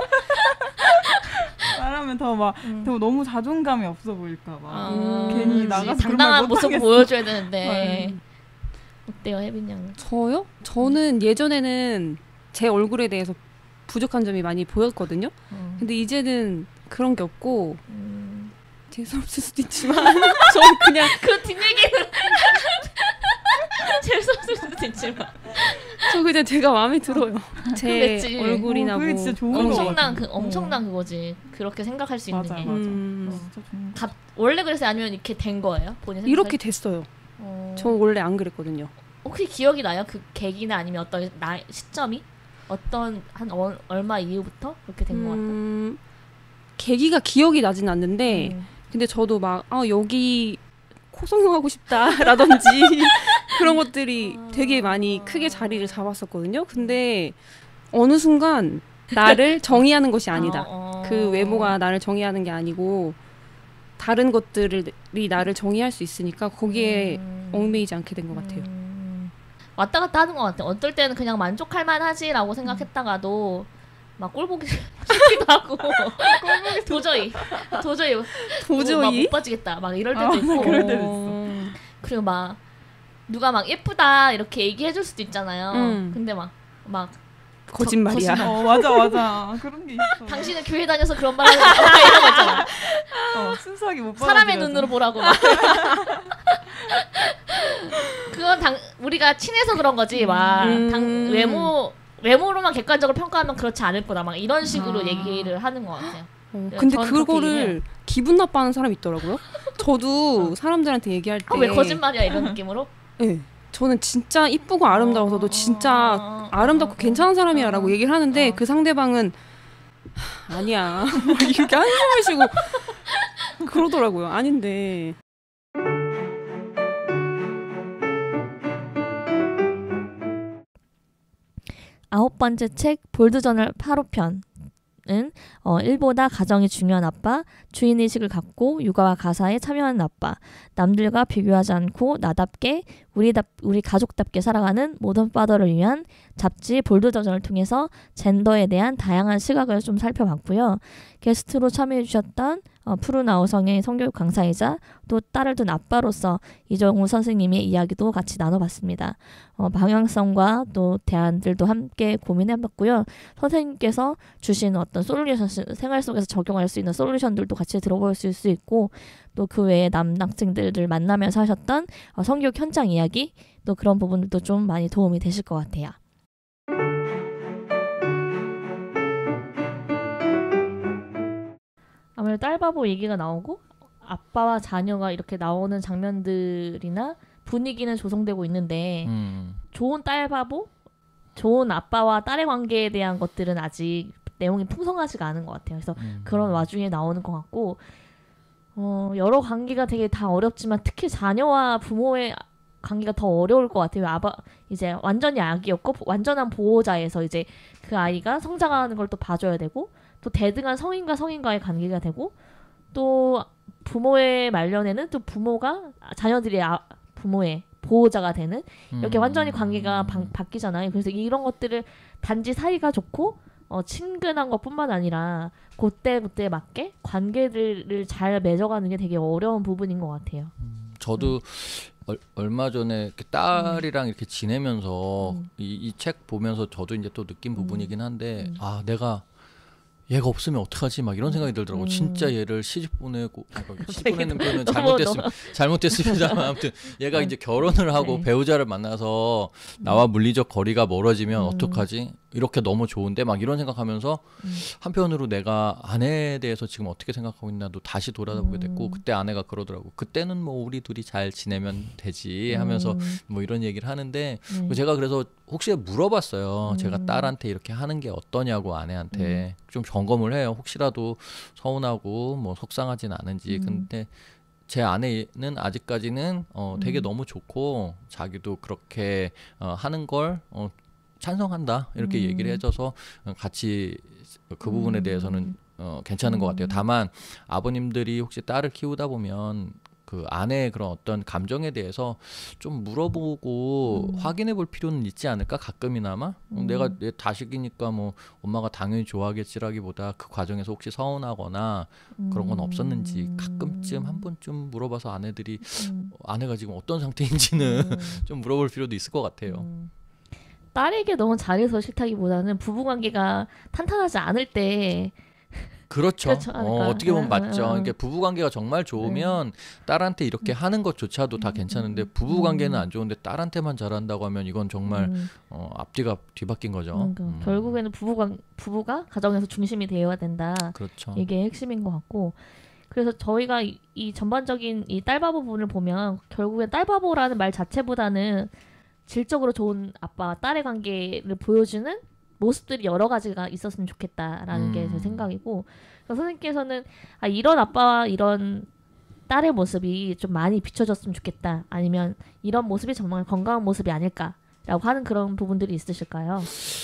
말하면 더 막 음. 더 너무 자존감이 없어 보일까봐 아, 괜히 음, 나가서 당당한 모습 못하겠어. 보여줘야 되는데. 음. 어때요, 혜빈 양은? 저요? 저는 예전에는 제 얼굴에 대해서 부족한 점이 많이 보였거든요. 음. 근데 이제는 그런 게 없고 음. 재수없을 수도 있지만 저는 그냥 그 뒷얘기는 재수없을 수도 있지만 저 그냥 제가 마음에 들어요. 제 그랬지. 얼굴이나 어, 그게 뭐 진짜 좋은 거 엄청난 그 같아. 엄청난 그거지. 그렇게 생각할 수 있는 맞아, 게. 맞아. 음, 진짜 좋은 거. 갑, 원래 그랬어요? 아니면 이렇게 된 거예요? 본인 생각할 이렇게 때? 됐어요. 어... 저 원래 안 그랬거든요. 혹시 기억이 나요? 그 계기나 아니면 어떤 나 시점이? 어떤 한 어, 얼마 이후부터 그렇게 된 것 같아요? 음, 계기가 기억이 나진 않는데 음. 근데 저도 막 아, 여기 코 성형하고 싶다라든지 그런 것들이 되게 많이 크게 자리를 잡았었거든요. 근데 어느 순간 나를 정의하는 것이 아니다. 어, 어. 그 외모가 나를 정의하는 게 아니고 다른 것들이 나를 정의할 수 있으니까 거기에 음. 얽매이지 않게 된 것 같아요. 음. 왔다 갔다 하는 것 같아요. 어떨 때는 그냥 만족할 만하지라고 생각했다가도 막 꼴보기 싫기도 하고 꼴보기 도저히 도저히 도저히? 막 못 빠지겠다 막 이럴 때도 아, 있고 그럴 때도 있어. 그리고 막 누가 막 예쁘다 이렇게 얘기해줄 수도 있잖아요. 음. 근데 막 막 거짓말이야. 거- 어 맞아 맞아 그런 게 있어. 당신은 교회 다녀서 그런 말 하는 거야 이런 거 있잖아. 어, 순수하게 못 사람의 받아들여서. 눈으로 보라고 막. 그건 당 우리가 친해서 그런 거지 막 음. 당, 외모 외모로만 객관적으로 평가하면 그렇지 않을 거다 막 이런 식으로 아. 얘기를 하는 것 같아요. 어, 네, 근데 저는 그렇게 얘기해요. 그거를 기분 나빠하는 사람이 있더라고요. 저도 사람들한테 얘기할 때 아, 왜 거짓말이야 이런 느낌으로? 네. 저는 진짜 이쁘고 아름다워서 너 진짜 어, 아름답고 어, 괜찮은 사람이야 라고 어. 얘기를 하는데 어. 그 상대방은 하, 아니야 이렇게 한숨을 쉬고 그러더라고요. 아닌데 아홉 번째 책 볼드저널 팔 호편 은 어, 일보다 가정이 중요한 아빠, 주인의식을 갖고 육아와 가사에 참여하는 아빠, 남들과 비교하지 않고 나답게 우리답, 우리 가족답게 살아가는 모던 파더를 위한 잡지 볼드저널을 통해서 젠더에 대한 다양한 시각을 좀 살펴봤고요. 게스트로 참여해주셨던 어, 푸른 아우성의 성교육 강사이자 또 딸을 둔 아빠로서 이정우 선생님의 이야기도 같이 나눠봤습니다. 어, 방향성과 또 대안들도 함께 고민해봤고요. 선생님께서 주신 어떤 솔루션, 생활 속에서 적용할 수 있는 솔루션들도 같이 들어볼 수 있고 또 그 외에 남학생들을 만나면서 하셨던 어, 성교육 현장 이야기 또 그런 부분들도 좀 많이 도움이 되실 것 같아요. 아무래도 딸바보 얘기가 나오고 아빠와 자녀가 이렇게 나오는 장면들이나 분위기는 조성되고 있는데 음. 좋은 딸바보, 좋은 아빠와 딸의 관계에 대한 것들은 아직 내용이 풍성하지가 않은 것 같아요. 그래서 음. 그런 와중에 나오는 것 같고 어, 여러 관계가 되게 다 어렵지만 특히 자녀와 부모의 관계가 더 어려울 것 같아요. 아바 이제 완전히 아기였고 완전한 보호자에서 이제 그 아이가 성장하는 걸 또 봐줘야 되고 또 대등한 성인과 성인과의 관계가 되고 또 부모의 말년에는 또 부모가 자녀들의 아, 부모의 보호자가 되는 이렇게 음. 완전히 관계가 바, 바뀌잖아요. 그래서 이런 것들을 단지 사이가 좋고 어, 친근한 것뿐만 아니라 그때 그때 맞게 관계들을 잘 맺어가는 게 되게 어려운 부분인 것 같아요. 저도 음. 얼, 얼마 전에 이렇게 딸이랑 음. 이렇게 지내면서 음. 이 책 보면서 저도 이제 또 느낀 부분이긴 한데 음. 아 내가 얘가 없으면 어떡하지 막 이런 생각이 들더라고. 음. 진짜 얘를 시집 보내고 시집 보내는 표현은 잘못됐습 잘못됐습니다만 아무튼 얘가 이제 결혼을 하고 네. 배우자를 만나서 나와 물리적 거리가 멀어지면 음. 어떡하지? 이렇게 너무 좋은데 막 이런 생각하면서 음. 한편으로 내가 아내에 대해서 지금 어떻게 생각하고 있나도 다시 돌아보게 됐고 음. 그때 아내가 그러더라고. 그때는 뭐 우리 둘이 잘 지내면 되지 하면서 음. 뭐 이런 얘기를 하는데 음. 제가 그래서 혹시 물어봤어요. 음. 제가 딸한테 이렇게 하는 게 어떠냐고 아내한테 음. 좀 점검을 해요. 혹시라도 서운하고 뭐 속상하진 않은지. 음. 근데 제 아내는 아직까지는 어 되게 음. 너무 좋고 자기도 그렇게 어 하는 걸 어 찬성한다 이렇게 음. 얘기를 해줘서 같이 그 부분에 대해서는 어, 괜찮은 음. 것 같아요. 다만 아버님들이 혹시 딸을 키우다 보면 그 아내의 그런 어떤 감정에 대해서 좀 물어보고 음. 확인해 볼 필요는 있지 않을까 가끔이나마 음. 내가 내 자식이니까 뭐 엄마가 당연히 좋아하겠지라기보다 그 과정에서 혹시 서운하거나 음. 그런 건 없었는지 가끔쯤 한 번쯤 물어봐서 아내들이 음. 아내가 지금 어떤 상태인지는 음. 좀 물어볼 필요도 있을 것 같아요. 음. 딸에게 너무 잘해서 싫다기보다는 부부관계가 탄탄하지 않을 때 그렇죠. 그렇죠. 어, 어떻게 보면 맞죠. 그러니까 부부관계가 정말 좋으면 음. 딸한테 이렇게 하는 것조차도 다 괜찮은데 부부관계는 안 좋은데 딸한테만 잘한다고 하면 이건 정말 음. 어, 앞뒤가 뒤바뀐 거죠. 그러니까 음. 결국에는 부부가, 부부가 가정에서 중심이 되어야 된다. 그렇죠. 이게 핵심인 것 같고 그래서 저희가 이, 이 전반적인 이 딸바보 부분을 보면 결국엔 딸바보라는 말 자체보다는 질적으로 좋은 아빠 딸의 관계를 보여주는 모습들이 여러 가지가 있었으면 좋겠다라는 음. 게 제 생각이고 선생님께서는 아, 이런 아빠와 이런 딸의 모습이 좀 많이 비춰졌으면 좋겠다 아니면 이런 모습이 정말 건강한 모습이 아닐까라고 하는 그런 부분들이 있으실까요?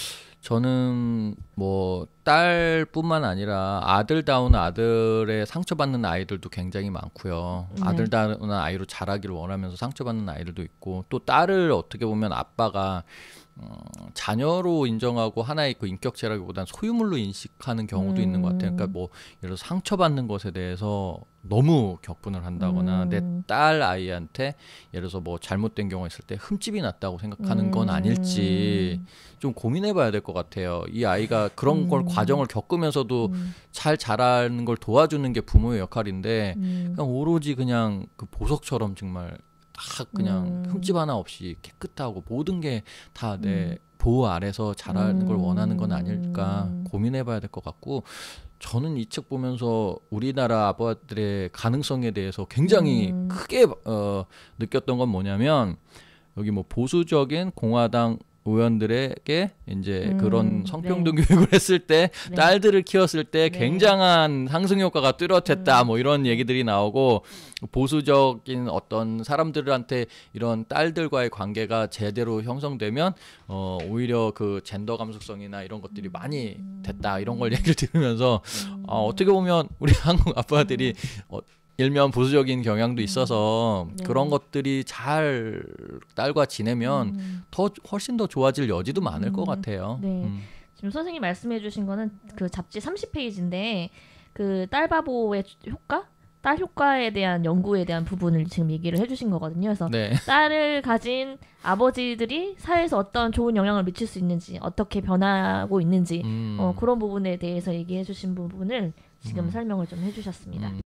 저는 뭐 딸뿐만 아니라 아들다운 아들의 상처받는 아이들도 굉장히 많고요. 네. 아들다운 아이로 자라기를 원하면서 상처받는 아이들도 있고 또 딸을 어떻게 보면 아빠가 어, 자녀로 인정하고 하나의 그 인격체라기보다는 소유물로 인식하는 경우도 음. 있는 것 같아요. 그러니까 뭐 예를 들어서 상처받는 것에 대해서 너무 격분을 한다거나 음. 내 딸 아이한테 예를 들어서 뭐 잘못된 경우가 있을 때 흠집이 났다고 생각하는 음. 건 아닐지 좀 고민해봐야 될 것 같아요. 이 아이가 그런 음. 걸 과정을 겪으면서도 음. 잘 자라는 걸 도와주는 게 부모의 역할인데 음. 그냥 오로지 그냥 그 보석처럼 정말 딱 그냥 음. 흠집 하나 없이 깨끗하고 모든 게 다 내 음. 보호 아래서 자라는 음. 걸 원하는 건 아닐까 고민해봐야 될 것 같고 저는 이 책 보면서 우리나라 아빠들의 가능성에 대해서 굉장히 음. 크게 어, 느꼈던 건 뭐냐면 여기 뭐 보수적인 공화당 의원들에게 이제 음, 그런 성평등 네. 교육을 했을 때 네. 딸들을 키웠을 때 네. 굉장한 상승 효과가 뚜렷했다 음. 뭐 이런 얘기들이 나오고 보수적인 어떤 사람들한테 이런 딸들과의 관계가 제대로 형성되면 어 오히려 그 젠더 감수성이나 이런 것들이 많이 됐다 이런 걸 얘기를 들으면서 어, 어떻게 보면 우리 한국 아빠들이 어, 일면 보수적인 경향도 있어서 네. 그런 것들이 잘 딸과 지내면 음. 더 훨씬 더 좋아질 여지도 많을 것 음. 같아요. 네. 음. 지금 선생님 말씀해주신 거는 그 잡지 삼십 페이지인데 그 딸바보의 효과, 딸 효과에 대한 연구에 대한 부분을 지금 얘기를 해주신 거거든요. 그래서 네. 딸을 가진 아버지들이 사회에서 어떤 좋은 영향을 미칠 수 있는지, 어떻게 변하고 있는지 음. 어, 그런 부분에 대해서 얘기해주신 부분을 지금 음. 설명을 좀 해주셨습니다. 음.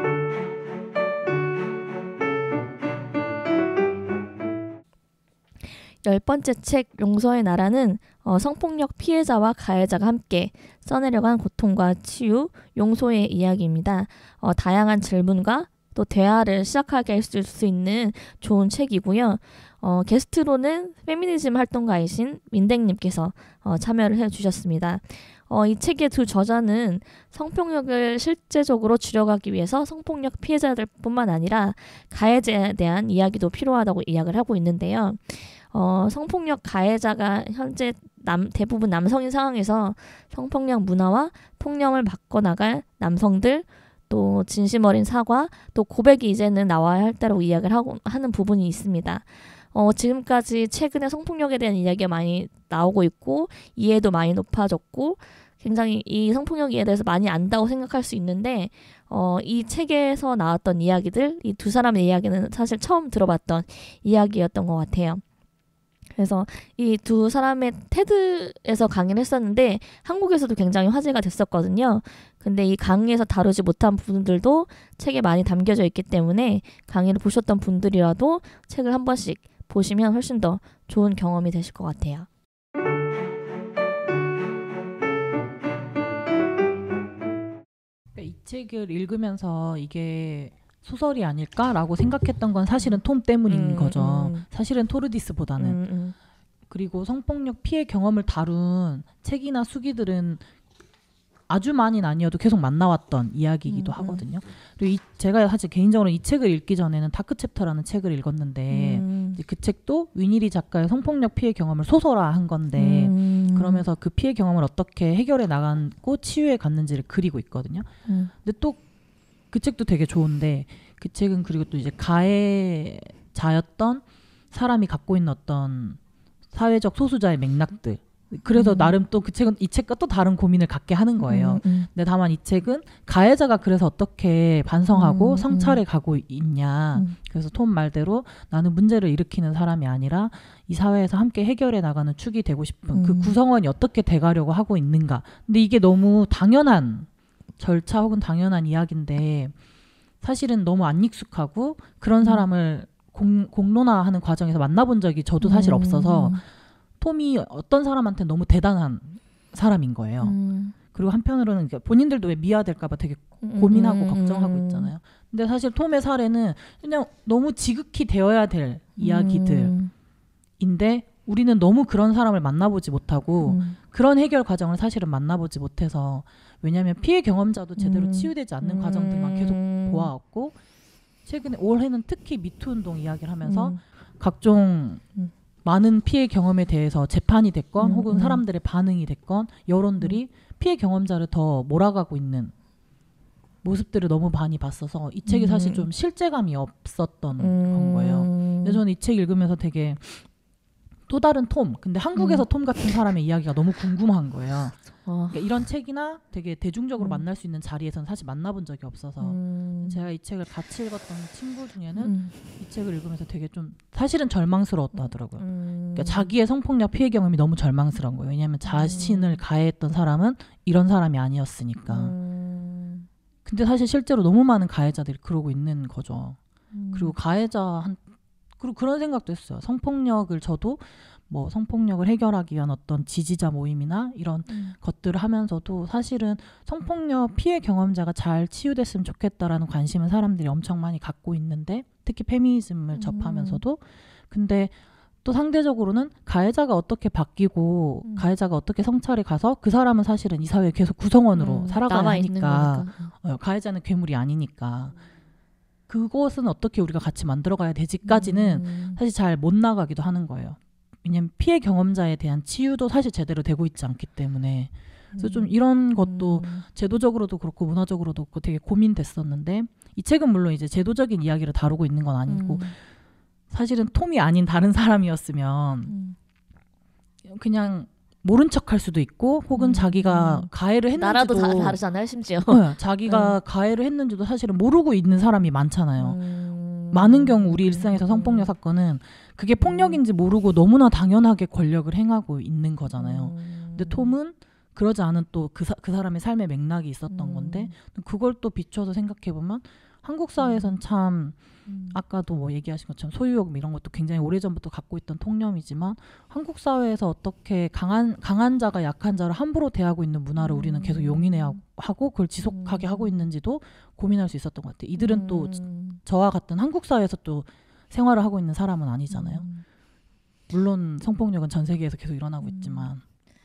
열 번째 책 용서의 나라는 어, 성폭력 피해자와 가해자가 함께 써내려간 고통과 치유, 용서의 이야기입니다. 어, 다양한 질문과 또 대화를 시작하게 할 수 있는 좋은 책이고요. 어, 게스트로는 페미니즘 활동가이신 민댕님께서 어, 참여를 해주셨습니다. 어, 이 책의 두 저자는 성폭력을 실제적으로 줄여가기 위해서 성폭력 피해자들뿐만 아니라 가해자에 대한 이야기도 필요하다고 이야기를 하고 있는데요. 어, 성폭력 가해자가 현재 남, 대부분 남성인 상황에서 성폭력 문화와 폭력을 바꿔나갈 남성들, 또 진심 어린 사과, 또 고백이 이제는 나와야 할 때라고 이야기를 하고, 하는 부분이 있습니다. 어, 지금까지 최근에 성폭력에 대한 이야기가 많이 나오고 있고 이해도 많이 높아졌고 굉장히 이 성폭력에 대해서 많이 안다고 생각할 수 있는데 어, 이 책에서 나왔던 이야기들, 이 두 사람의 이야기는 사실 처음 들어봤던 이야기였던 것 같아요. 그래서 이 두 사람의 테드에서 강의를 했었는데 한국에서도 굉장히 화제가 됐었거든요. 근데 이 강의에서 다루지 못한 부분들도 책에 많이 담겨져 있기 때문에 강의를 보셨던 분들이라도 책을 한 번씩 보시면 훨씬 더 좋은 경험이 되실 것 같아요. 이 책을 읽으면서 이게 소설이 아닐까라고 생각했던 건 사실은 톰 때문인 음, 거죠. 음. 사실은 토르디스보다는. 음, 음. 그리고 성폭력 피해 경험을 다룬 책이나 수기들은 아주 많이는 아니어도 계속 만나왔던 이야기이기도 음, 하거든요. 그리고 이, 제가 사실 개인적으로 이 책을 읽기 전에는 다크 챕터라는 책을 읽었는데 음. 이제 그 책도 위니리 작가의 성폭력 피해 경험을 소설화한 건데 음. 그러면서 그 피해 경험을 어떻게 해결해 나갔고 치유해 갔는지를 그리고 있거든요. 음. 근데 또 그 책도 되게 좋은데 그 책은 그리고 또 이제 가해자였던 사람이 갖고 있는 어떤 사회적 소수자의 맥락들 그래서 음. 나름 또 그 책은 이 책과 또 다른 고민을 갖게 하는 거예요. 음, 음. 근데 다만 이 책은 가해자가 그래서 어떻게 반성하고 음, 성찰해 음. 가고 있냐. 음. 그래서 톰 말대로 나는 문제를 일으키는 사람이 아니라 이 사회에서 함께 해결해 나가는 축이 되고 싶은 그 음. 구성원이 어떻게 돼가려고 하고 있는가. 근데 이게 너무 당연한 절차 혹은 당연한 이야기인데 사실은 너무 안 익숙하고 그런 사람을 공, 공론화하는 과정에서 만나본 적이 저도 사실 음. 없어서 톰이 어떤 사람한테 너무 대단한 사람인 거예요. 음. 그리고 한편으로는 본인들도 왜 미화될까봐 되게 음, 고민하고 음, 걱정하고 음. 있잖아요. 근데 사실 톰의 사례는 그냥 너무 지극히 되어야 될 이야기들인데 음. 우리는 너무 그런 사람을 만나보지 못하고 음. 그런 해결 과정을 사실은 만나보지 못해서 왜냐하면 피해 경험자도 제대로 음. 치유되지 않는 음. 과정들만 계속 보아왔고 최근에 올해는 특히 미투 운동 이야기를 하면서 음. 각종 음. 많은 피해 경험에 대해서 재판이 됐건 음, 혹은 음. 사람들의 반응이 됐건 여론들이 피해 경험자를 더 몰아가고 있는 모습들을 너무 많이 봤어서 이 책이 음. 사실 좀 실제감이 없었던 음. 건 거예요. 근데 저는 이 책 읽으면서 되게 또 다른 톰, 근데 한국에서 음. 톰 같은 사람의 이야기가 너무 궁금한 거예요. 어. 그러니까 이런 책이나 되게 대중적으로 음. 만날 수 있는 자리에서는 사실 만나본 적이 없어서 음. 제가 이 책을 같이 읽었던 친구 중에는 음. 이 책을 읽으면서 되게 좀 사실은 절망스러웠다 하더라고요. 음. 그러니까 자기의 성폭력 피해 경험이 너무 절망스러운 거예요. 왜냐하면 자신을 가해했던 사람은 이런 사람이 아니었으니까. 음. 근데 사실 실제로 너무 많은 가해자들이 그러고 있는 거죠. 음. 그리고 가해자 한 그리고 그런 생각도 했어요. 성폭력을 저도 뭐 성폭력을 해결하기 위한 어떤 지지자 모임이나 이런 음. 것들을 하면서도 사실은 성폭력 피해 경험자가 잘 치유됐으면 좋겠다라는 관심은 사람들이 엄청 많이 갖고 있는데 특히 페미니즘을 음. 접하면서도 근데 또 상대적으로는 가해자가 어떻게 바뀌고 음. 가해자가 어떻게 성찰에 가서 그 사람은 사실은 이 사회에 계속 구성원으로 음, 살아가야 하니까 어, 가해자는 괴물이 아니니까 그것은 어떻게 우리가 같이 만들어가야 되지까지는 음. 사실 잘 못 나가기도 하는 거예요. 왜냐면 피해 경험자에 대한 치유도 사실 제대로 되고 있지 않기 때문에 그래서 좀 이런 것도 음. 제도적으로도 그렇고 문화적으로도 그렇고 되게 고민됐었는데 이 책은 물론 이제 제도적인 이야기를 다루고 있는 건 아니고 음. 사실은 톰이 아닌 다른 사람이었으면 음. 그냥 모른 척할 수도 있고 혹은 음. 자기가 가해를 했는지도 나라도 다 다르잖아요 심지어 네, 자기가 음. 가해를 했는지도 사실은 모르고 있는 사람이 많잖아요. 음. 많은 경우 우리 일상에서 성폭력 사건은 그게 폭력인지 모르고 너무나 당연하게 권력을 행하고 있는 거잖아요. 음. 근데 톰은 그러지 않은 또 그 그 사람의 삶의 맥락이 있었던 음. 건데 그걸 또 비춰서 생각해보면 한국 사회에선 참 음. 아까도 뭐 얘기하신 것처럼 소유욕 이런 것도 굉장히 오래전부터 갖고 있던 통념이지만 한국 사회에서 어떻게 강한 강한 자가 약한 자를 함부로 대하고 있는 문화를 음. 우리는 계속 용인해하고 그걸 지속하게 음. 하고 있는지도 고민할 수 있었던 것 같아요. 이들은 음. 또 저와 같은 한국 사회에서 또 생활을 하고 있는 사람은 아니잖아요. 음. 물론 성폭력은 전 세계에서 계속 일어나고 있지만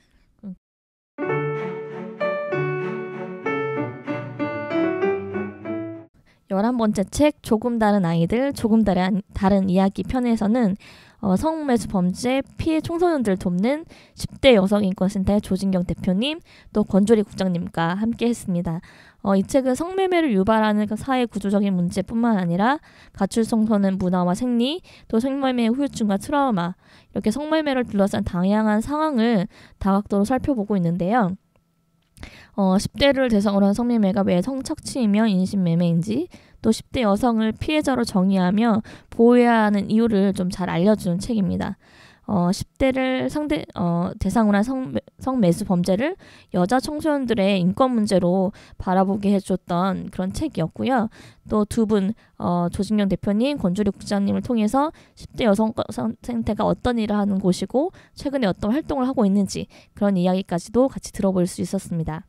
열한 번째 책 조금 다른 아이들 조금 다른, 다른 이야기 편에서는 어, 성매수 범죄 피해 청소년들을 돕는 십 대 여성인권센터의 조진경 대표님 또 권조리 국장님과 함께 했습니다. 어, 이 책은 성매매를 유발하는 사회 구조적인 문제뿐만 아니라 가출 청소년 문화와 생리 또 성매매의 후유증과 트라우마 이렇게 성매매를 둘러싼 다양한 상황을 다각도로 살펴보고 있는데요. 어, 십 대를 대상으로 한 성매매가 왜 성착취이며 인신매매인지 또 십 대 여성을 피해자로 정의하며 보호해야 하는 이유를 좀 잘 알려주는 책입니다. 어, 십 대를 상대, 어, 대상으로 한 성, 성매수 범죄를 여자 청소년들의 인권 문제로 바라보게 해줬던 그런 책이었고요. 또 두 분 어, 조진경 대표님, 권조리 국장님을 통해서 십 대 여성 센터가 어떤 일을 하는 곳이고 최근에 어떤 활동을 하고 있는지 그런 이야기까지도 같이 들어볼 수 있었습니다.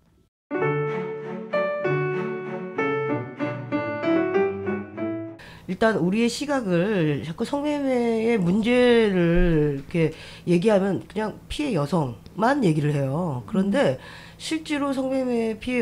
일단 우리의 시각을 자꾸 성매매의 문제를 이렇게 얘기하면 그냥 피해 여성만 얘기를 해요. 그런데 실제로 성매매 피해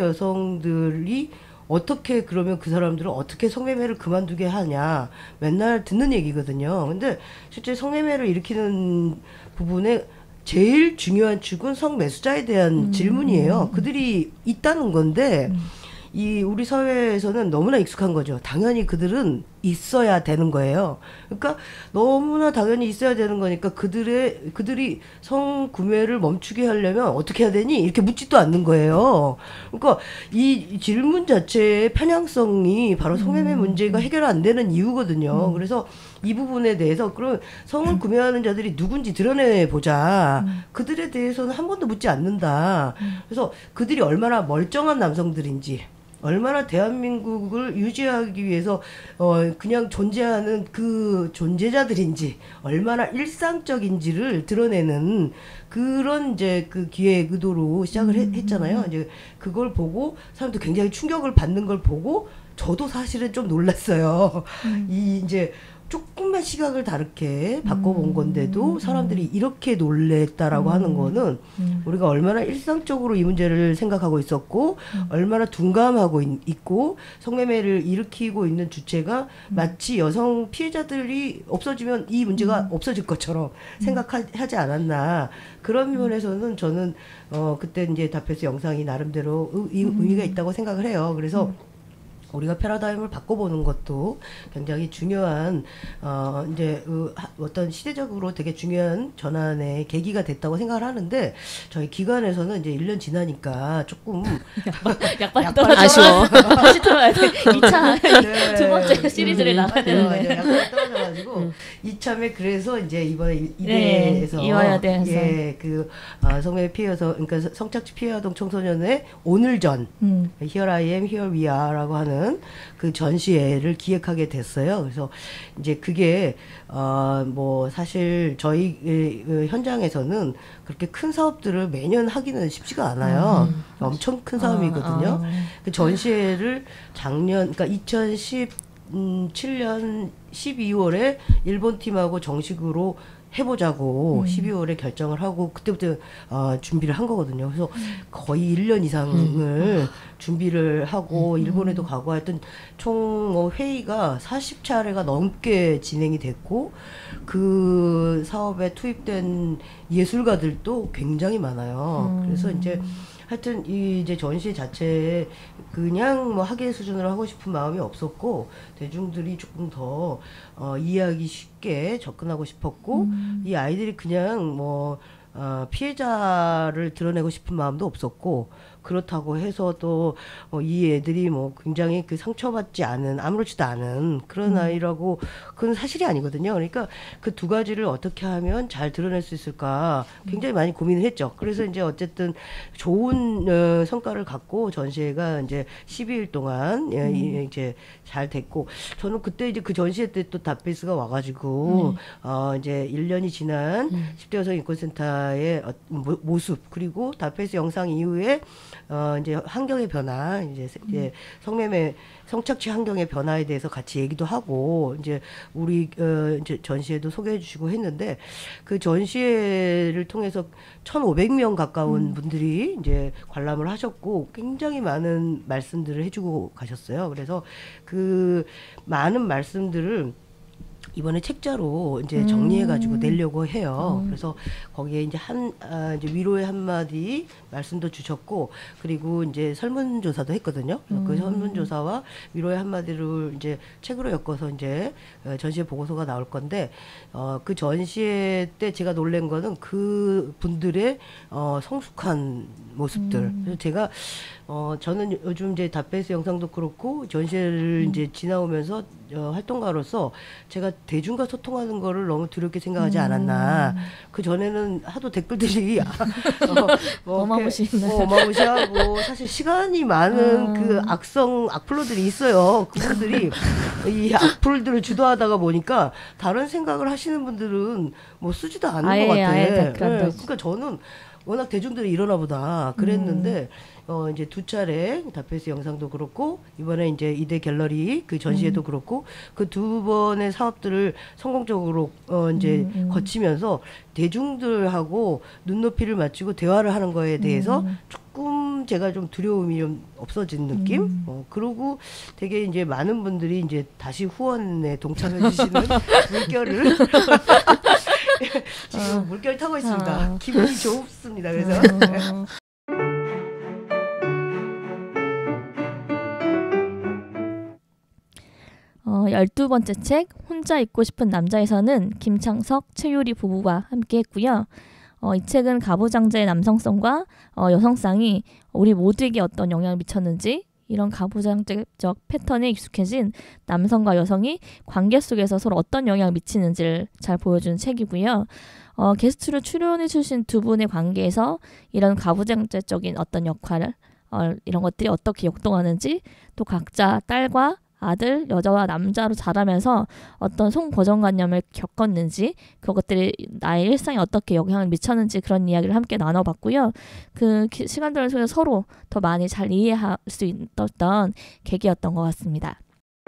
여성들이 어떻게 그러면 그 사람들은 어떻게 성매매를 그만두게 하냐 맨날 듣는 얘기거든요. 근데 실제 성매매를 일으키는 부분에 제일 중요한 축은 성매수자에 대한 음. 질문이에요. 그들이 있다는 건데 음. 이 우리 사회에서는 너무나 익숙한 거죠. 당연히 그들은 있어야 되는 거예요. 그러니까 너무나 당연히 있어야 되는 거니까 그들의 그들이 성구매를 멈추게 하려면 어떻게 해야 되니? 이렇게 묻지도 않는 거예요. 그러니까 이 질문 자체의 편향성이 바로 성매매 문제가 해결 안 되는 이유거든요. 음. 그래서 이 부분에 대해서 그럼 성을 구매하는 자들이 누군지 드러내 보자. 음. 그들에 대해서는 한 번도 묻지 않는다. 음. 그래서 그들이 얼마나 멀쩡한 남성들인지 얼마나 대한민국을 유지하기 위해서 어 그냥 존재하는 그 존재자들인지 얼마나 일상적인지를 드러내는 그런 이제 그 기획 의도로 시작을 음. 했잖아요. 이제 그걸 보고 사람들 굉장히 충격을 받는 걸 보고 저도 사실은 좀 놀랐어요. 음. 이 이제 조금만 시각을 다르게 바꿔본 건데도 사람들이 이렇게 놀랬다라고 음. 하는 거는 음. 우리가 얼마나 일상적으로 이 문제를 생각하고 있었고 음. 얼마나 둔감하고 있, 있고 성매매를 일으키고 있는 주체가 음. 마치 여성 피해자들이 없어지면 이 문제가 음. 없어질 것처럼 음. 생각하지 않았나. 그런 면에서는 저는 어, 그때 이제 답해서 영상이 나름대로 의, 음. 의미가 있다고 생각을 해요. 그래서 음. 우리가 패러다임을 바꿔보는 것도 굉장히 중요한 어 이제 그 어떤 시대적으로 되게 중요한 전환의 계기가 됐다고 생각을 하는데 저희 기관에서는 이제 일 년 지나니까 조금 약발 떨어져 다시 들어야 돼. 이 차 네. 두 번째 시리즈를 나가야 되는데 약발 떨어져가지고 음. 이참에 그래서 이제 이번에 이대에서 네, 이화여대에서 예, 그 어, 성매매 피해 여성 그러니까 성착취 피해 아동 청소년의 오늘 전 음. Here I am, Here we are라고 하는 그 전시회를 기획하게 됐어요. 그래서 이제 그게 어 뭐 사실 저희 그 현장에서는 그렇게 큰 사업들을 매년 하기는 쉽지가 않아요. 음. 엄청 큰 사업이거든요. 아, 아. 그 전시회를 작년 그러니까 이천십 이천칠 년 십이월에 일본 팀하고 정식으로 해보자고 음. 십이월에 결정을 하고 그때부터 어, 준비를 한 거거든요. 그래서 거의 일 년 이상을 음. 준비를 하고 음. 일본에도 가고 하여튼 총 뭐 회의가 사십 차례가 넘게 진행이 됐고 그 사업에 투입된 예술가들도 굉장히 많아요. 음. 그래서 이제 하여튼 이 이제 전시 자체에 그냥 뭐 학예 수준으로 하고 싶은 마음이 없었고 대중들이 조금 더 어, 이해하기 쉽게 접근하고 싶었고 음. 이 아이들이 그냥 뭐 어, 피해자를 드러내고 싶은 마음도 없었고 그렇다고 해서 또 이 애들이 뭐 굉장히 그 상처받지 않은 아무렇지도 않은 그런 음. 아이라고 그건 사실이 아니거든요. 그러니까 그 두 가지를 어떻게 하면 잘 드러낼 수 있을까 굉장히 많이 고민을 했죠. 그래서 이제 어쨌든 좋은 어, 성과를 갖고 전시회가 이제 십이 일 동안 예, 음. 이제 잘 됐고 저는 그때 이제 그 전시회 때 또 닷베이스가 와가지고 음. 어 이제 일 년이 지난 음. 십 대 여성 인권센터의 어, 모, 모습 그리고 닷베이스 영상 이후에 어 이제 환경의 변화 이제, 음. 이제 성매매 성착취 환경의 변화에 대해서 같이 얘기도 하고 이제 우리 어 이제 전시회도 소개해 주시고 했는데 그 전시회를 통해서 천오백 명 가까운 음. 분들이 이제 관람을 하셨고 굉장히 많은 말씀들을 해주고 가셨어요. 그래서 그 많은 말씀들을 이번에 책자로 이제 정리해가지고 음. 내려고 해요. 음. 그래서 거기에 이제 한, 아, 이제 위로의 한마디 말씀도 주셨고, 그리고 이제 설문조사도 했거든요. 음. 그 설문조사와 위로의 한마디를 이제 책으로 엮어서 이제 전시회 보고서가 나올 건데, 어, 그 전시회 때 제가 놀란 거는 그 분들의 어, 성숙한 모습들. 음. 그래서 제가 어, 저는 요즘 이제 닷베이스 영상도 그렇고 전시회를 음. 이제 지나오면서 어, 활동가로서 제가 대중과 소통하는 거를 너무 두렵게 생각하지 음. 않았나. 그 전에는 하도 댓글들이 어, 뭐 어마무시했나요? 어, 어마무시하고 사실 시간이 많은 음. 그 악성 악플러들이 있어요. 그분들이 이 악플들을 주도하다가 보니까 다른 생각을 하시는 분들은 뭐 쓰지도 않는 아예, 것 같아. 아예 네, 댓글 안 달지. 그러니까 저는 워낙 대중들이 일어나 보다 그랬는데 어 이제 두 차례 닷베이스 영상도 그렇고 이번에 이제 이대 갤러리 그 전시회도 음. 그렇고 그 두 번의 사업들을 성공적으로 어 이제 음, 음. 거치면서 대중들하고 눈높이를 맞추고 대화를 하는 거에 대해서 음. 조금 제가 좀 두려움이 좀 없어진 느낌. 음. 어 그러고 되게 이제 많은 분들이 이제 다시 후원에 동참해 주시는 물결을 지금 어. 물결 타고 있습니다. 어. 기분이 좋습니다. 그래서. 어. 어, 열두 번째 책 혼자 있고 싶은 남자에서는 김창석, 최유리 부부가 함께 했고요. 어, 이 책은 가부장제의 남성성과 어, 여성성이 우리 모두에게 어떤 영향을 미쳤는지 이런 가부장제적 패턴에 익숙해진 남성과 여성이 관계 속에서 서로 어떤 영향을 미치는지를 잘 보여주는 책이고요. 어, 게스트로 출연해 주신 두 분의 관계에서 이런 가부장제적인 어떤 역할을 어, 이런 것들이 어떻게 역동하는지 또 각자 딸과 아들, 여자와 남자로 자라면서 어떤 송고정관념을 겪었는지 그것들이 나의 일상에 어떻게 영향을 미쳤는지 그런 이야기를 함께 나눠봤고요. 그 기, 시간들을 통해 서로 더 많이 잘 이해할 수 있었던 계기였던 것 같습니다.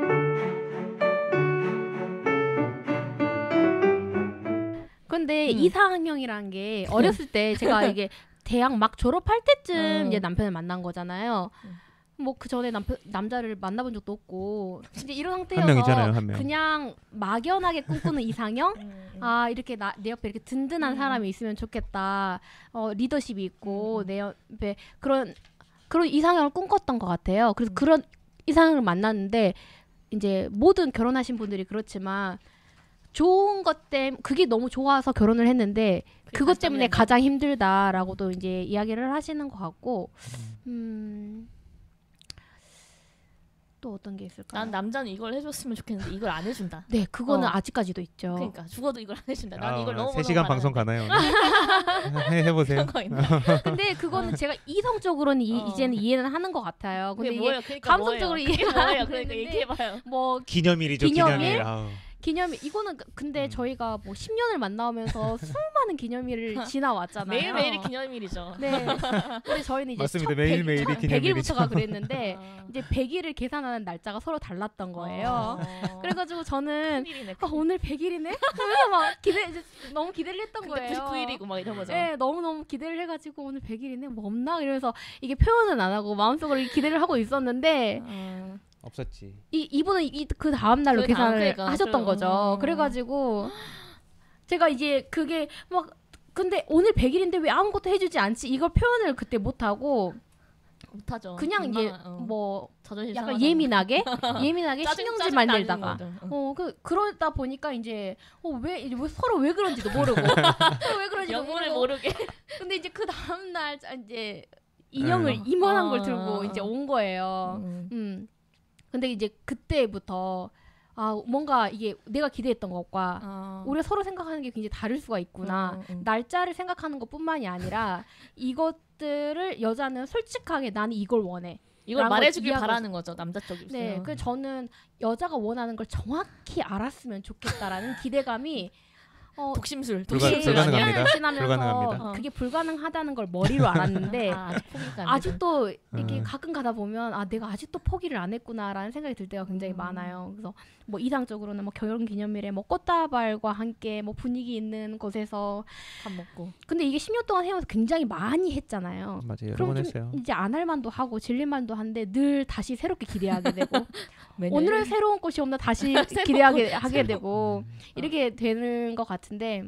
근데 음. 이상형이란 게 어렸을 때 제가 이게 대학 막 졸업할 때쯤 음. 이제 남편을 만난 거잖아요. 뭐 그 전에 남편 남자를 만나본 적도 없고 이제 이런 상태여서 한 명이잖아요, 한 명. 그냥 막연하게 꿈꾸는 이상형. 음, 아 이렇게 나, 내 옆에 이렇게 든든한 사람이 있으면 좋겠다. 어 리더십이 있고 내 옆에 그런 그런 이상형을 꿈꿨던 것 같아요. 그래서 그런 이상형을 만났는데 이제 모든 결혼하신 분들이 그렇지만 좋은 것 때문에 그게 너무 좋아서 결혼을 했는데 그것 때문에 가장 힘들다라고도 이제 이야기를 하시는 것 같고 음. 또 어떤 게 있을까? 난 남자는 이걸 해줬으면 좋겠는데 이걸 안 해준다. 네, 그거는 어. 아직까지도 있죠. 그러니까 죽어도 이걸 안 해준다. 난 아, 이걸 너무 세 시간 방송 가나요? 해, 해보세요. 근데 그거는 제가 이성적으로는 이, 어. 이제는 이해는 하는 것 같아요. 근데 그게 이게 뭐예요? 그러니까 감성적으로 뭐예요? 그게 이해가 안 뭐예요? 그러니까 되는데 얘기해봐요. 뭐 기념일이죠, 기념일? 기념일. 아우. 기념일 이거는 그- 근데 저희가 뭐 십 년을 만나면서 수많은 기념일을 지나왔잖아요. 매일매일이 기념일이죠. 네. 근데 저희는 이제 맞습니다. 첫 매일매일이 백- 기념일이죠. 백 일부터가 그랬는데 이제 백 일을 계산하는 날짜가 서로 달랐던 거예요. 그래가지고 저는 아, 오늘 백 일이네? 그래서 막 기대 이제 너무 기대를 했던 근데 거예요. 구십구 일이고 막 이런 거죠. 네, 너무 너무 기대를 해가지고 오늘 백 일이네 뭐 없나 이러면서 이게 표현은 안 하고 마음속으로 이 기대를 하고 있었는데. 없었지. 이 이분은 이 그 다음 날로 그 다음, 계산을 그러니까, 하셨던 그럼, 거죠. 어. 그래가지고 제가 이제 그게 막 근데 오늘 백 일인데 왜 아무것도 해주지 않지? 이걸 표현을 그때 못 하고 못하죠. 그냥 이제 민망한, 어. 뭐 자존심 약간 상하잖아. 예민하게 예민하게 짜증- 신경질 짜증 만들다가 나는 거죠. 어그 그러다 보니까 이제 어왜 왜 서로 왜 그런지도 모르고 서로 왜 그런지도 영문을 모르고 모르게. 근데 이제 그 다음 날 이제 인형을 음. 이만한 걸 아. 들고 이제 온 거예요. 음. 근데 이제 그때부터 아 뭔가 이게 내가 기대했던 것과 어. 우리가 서로 생각하는 게 굉장히 다를 수가 있구나. 음, 음. 날짜를 생각하는 것뿐만이 아니라 이것들을 여자는 솔직하게 나는 이걸 원해. 이걸 라는 걸 말해주길 이야기하고- 바라는 거죠, 남자 쪽에서. 네, 그 저는 여자가 원하는 걸 정확히 알았으면 좋겠다라는 기대감이 어, 독심술, 불가- 이게 불가능합니다. 시간을 지나면서 불가능합니다. 어, 그게 불가능하다는 걸 머리로 알았는데 아, 아직 포기가 안 아직도 이렇게 음. 가끔 가다 보면 아 내가 아직도 포기를 안 했구나라는 생각이 들 때가 음. 굉장히 많아요. 그래서 뭐 이상적으로는 뭐 결혼 기념일에 뭐 꽃다발과 함께 뭐 분위기 있는 곳에서 밥 먹고. 근데 이게 십 년 동안 해오면서 굉장히 많이 했잖아요. 맞아요. 여러 그럼 번 좀 했어요. 이제 안 할 만도 하고 질릴 만도 한데 늘 다시 새롭게 기대하게 되고 매년. 오늘은 새로운 꽃이 없나 다시 새로운 기대하게 꽃, 하게 새로운 되고 이렇게 되는 것 같은데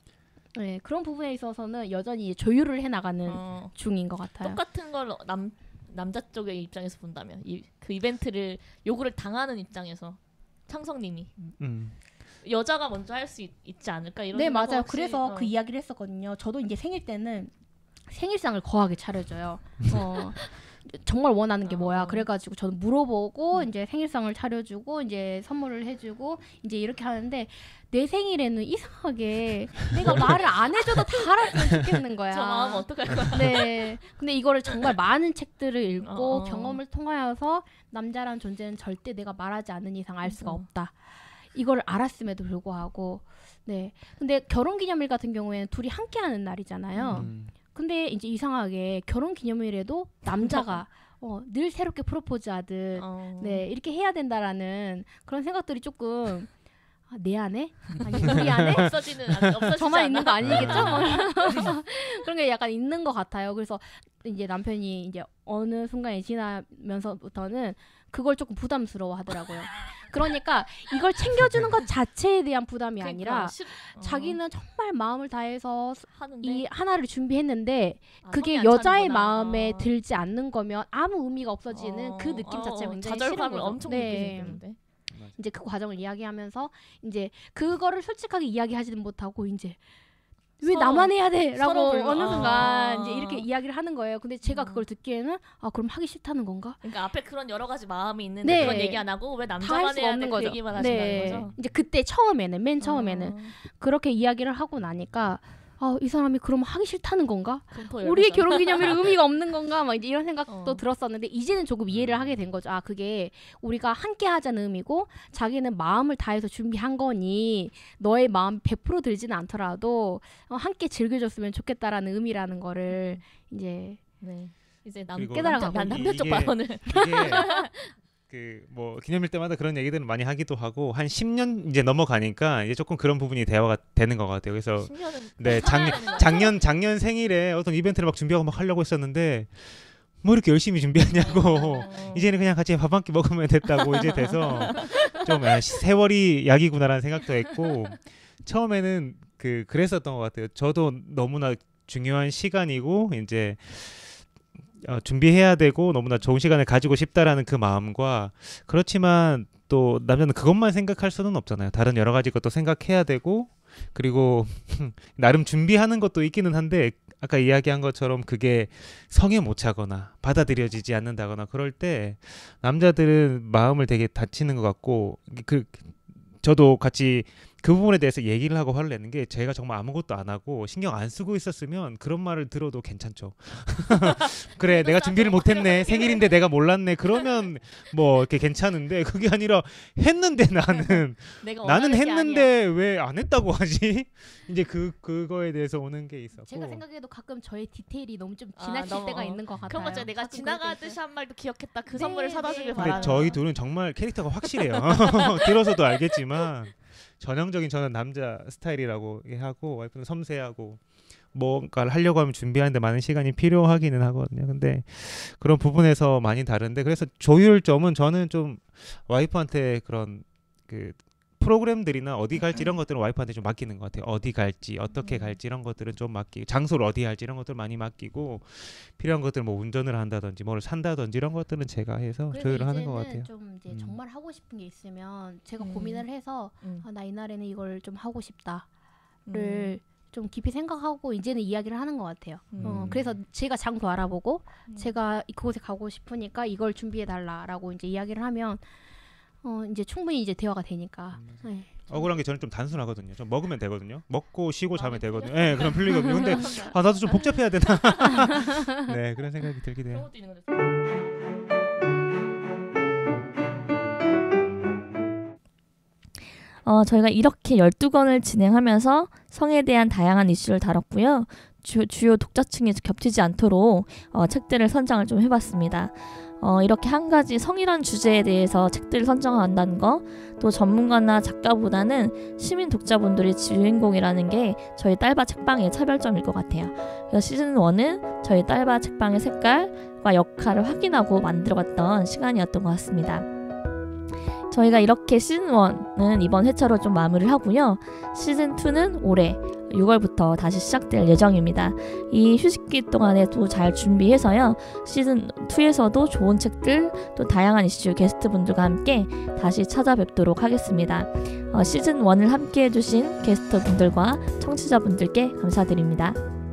네, 그런 부분에 있어서는 여전히 조율을 해 나가는 어. 중인 것 같아요. 똑같은 걸 남 남자 쪽의 입장에서 본다면 이, 그 이벤트를 요구를 당하는 입장에서 창성님이 음. 여자가 먼저 할 수 있지 않을까 이런. 네 생각은 맞아요. 혹시- 그래서 어. 그 이야기를 했었거든요. 저도 이제 생일 때는 생일상을 거하게 차려줘요. 어, 정말 원하는 게 뭐야. 그래가지고 저는 물어보고 이제 생일상을 차려주고 이제 선물을 해주고 이제 이렇게 하는데 내 생일에는 이상하게 내가 말을 안 해줘도 다 알았으면 좋겠는 거야. 저 마음 어떡할 거야. 네. 근데 이거를 정말 많은 책들을 읽고 어, 어. 경험을 통하여서 남자란 존재는 절대 내가 말하지 않는 이상 알 수가 어. 없다. 이걸 알았음에도 불구하고 네. 근데 결혼 기념일 같은 경우에는 둘이 함께 하는 날이잖아요. 음. 근데 이제 이상하게 결혼 기념일에도 남자가 어, 늘 새롭게 프로포즈하듯 어. 네 이렇게 해야 된다라는 그런 생각들이 조금 아, 내 안에 아니 우리 안에 없어지는 안- 없어지지 저만 않아? 있는 거 아니겠죠? 그런 게 약간 있는 것 같아요. 그래서 이제 남편이 이제 어느 순간이 지나면서부터는 그걸 조금 부담스러워 하더라고요. 그러니까 이걸 챙겨주는 것 자체에 대한 부담이 그러니까 아니라 싫- 어. 자기는 정말 마음을 다해서 하는데 이 하나를 준비했는데 아, 그게 성이 안 여자의 차는구나. 마음에 어. 들지 않는 거면 아무 의미가 없어지는 어, 그 느낌 어, 자체가 어, 굉장히 좌절감을 싫은 거죠. 엄청 느끼시겠는데. 이제 그 과정을 이야기하면서 이제 그거를 솔직하게 이야기하지는 못하고 이제 왜 서로- 나만 해야 돼라고 서로 불- 어느 순간 아. 이제 이렇게 이야기를 하는 거예요. 근데 제가 그걸 듣기에는 아 그럼 하기 싫다는 건가? 그러니까 앞에 그런 여러 가지 마음이 있는데 네. 그건 얘기 안 하고 왜 다 할 남자만 수가 해야 돼 없는 그 거죠. 얘기만 하신다는 네. 거죠. 이제 그때 처음에는 맨 처음에는 어. 그렇게 이야기를 하고 나니까 아, 이 사람이 그러면 하기 싫다는 건가? 그럼 더 우리의 열받잖아. 결혼 기념일은 의미가 없는 건가? 막 이제 이런 생각도 어. 들었었는데 이제는 조금 이해를 하게 된 거죠. 아, 그게 우리가 함께 하자는 의미고 자기는 마음을 다해서 준비한 거니 너의 마음 백 퍼센트 들지는 않더라도 어, 함께 즐겨줬으면 좋겠다라는 의미라는 거를 이제 네. 이제 남 그리고 깨달아가고 남자- 남편 쪽 이게- 발언을 그 뭐 기념일 때마다 그런 얘기들을 많이 하기도 하고 한 십 년 이제 넘어가니까 이제 조금 그런 부분이 대화가 되는 것 같아요. 그래서 십 년은 네 살아야 작년 되는 거죠? 작년 작년 생일에 어떤 이벤트를 막 준비하고 막 하려고 했었는데 뭐 이렇게 열심히 준비하냐고 이제는 그냥 같이 밥 한 끼 먹으면 됐다고 이제 돼서 좀 아, 세월이 약이구나라는 생각도 했고 처음에는 그 그랬었던 것 같아요. 저도 너무나 중요한 시간이고 이제 어, 준비해야 되고 너무나 좋은 시간을 가지고 싶다라는 그 마음과 그렇지만 또 남자는 그것만 생각할 수는 없잖아요. 다른 여러 가지 것도 생각해야 되고 그리고 나름 준비하는 것도 있기는 한데 아까 이야기한 것처럼 그게 성에 못 차거나 받아들여지지 않는다거나 그럴 때 남자들은 마음을 되게 다치는 것 같고 그 저도 같이 그 부분에 대해서 얘기를 하고 화를 내는 게 제가 정말 아무것도 안 하고 신경 안 쓰고 있었으면 그런 말을 들어도 괜찮죠. 그래 내가 준비를 못했네 생일인데 내가 몰랐네 그러면 뭐 이렇게 괜찮은데 그게 아니라 했는데 나는 나는 했는데 왜 안 했다고 하지? 이제 그 그거에 대해서 오는 게 있었고 제가 생각해도 가끔 저의 디테일이 너무 좀 지나칠 아, 때가 있는 것 같아요. 그런 거죠. 내가 지나가듯이 한 말도 기억했다. 그 네, 선물을 네. 사다 주길 근데 바라는. 저희 둘은 정말 캐릭터가 확실해요. 들어서도 알겠지만 전형적인 저는 남자 스타일이라고 하고 와이프는 섬세하고 뭔가를 하려고 하면 준비하는데 많은 시간이 필요하기는 하거든요. 근데 그런 부분에서 많이 다른데 그래서 조율점은 저는 좀 와이프한테 그런 그 프로그램들이나 어디 갈지 이런 것들은 와이프한테 좀 맡기는 것 같아요. 어디 갈지 어떻게 갈지 이런 것들은 좀 맡기고 장소를 어디 할지 이런 것들 많이 맡기고 필요한 것들 뭐 운전을 한다든지 뭘 산다든지 이런 것들은 제가 해서 조율을 하는 것 같아요. 좀 이제 음. 정말 하고 싶은 게 있으면 제가 음. 고민을 해서 음. 아, 나 이날에는 이걸 좀 하고 싶다를 음. 좀 깊이 생각하고 이제는 이야기를 하는 것 같아요. 어, 음. 그래서 제가 장소 알아보고 음. 제가 그곳에 가고 싶으니까 이걸 준비해 달라라고 이제 이야기를 하면 어, 이제 충분히 이제 대화가 되니까. 네. 억울한 게 저는 좀 단순하거든요. 좀 먹으면 되거든요. 먹고 쉬고 자면 되거든요. 예, 네, 그럼 풀리거든요. 근데 아 나도 좀 복잡해야 되나? 네, 그런 생각이 들기도 해요. 어, 저희가 이렇게 열두 권을 진행하면서 성에 대한 다양한 이슈를 다뤘고요. 주, 주요 독자층이 겹치지 않도록 어, 책들을 선정을 좀 해봤습니다. 어, 이렇게 한 가지 성이란 주제에 대해서 책들을 선정한다는 거, 또 전문가나 작가보다는 시민 독자분들이 주인공이라는 게 저희 딸바 책방의 차별점일 것 같아요. 그래서 시즌 일은 저희 딸바 책방의 색깔과 역할을 확인하고 만들어갔던 시간이었던 것 같습니다. 저희가 이렇게 시즌 일은 이번 회차로 좀 마무리를 하고요. 시즌 이는 올해 유월부터 다시 시작될 예정입니다. 이 휴식기 동안에 또 잘 준비해서요. 시즌 이에서도 좋은 책들, 또 다양한 이슈 게스트분들과 함께 다시 찾아뵙도록 하겠습니다. 어, 시즌 일을 함께 해주신 게스트분들과 청취자분들께 감사드립니다.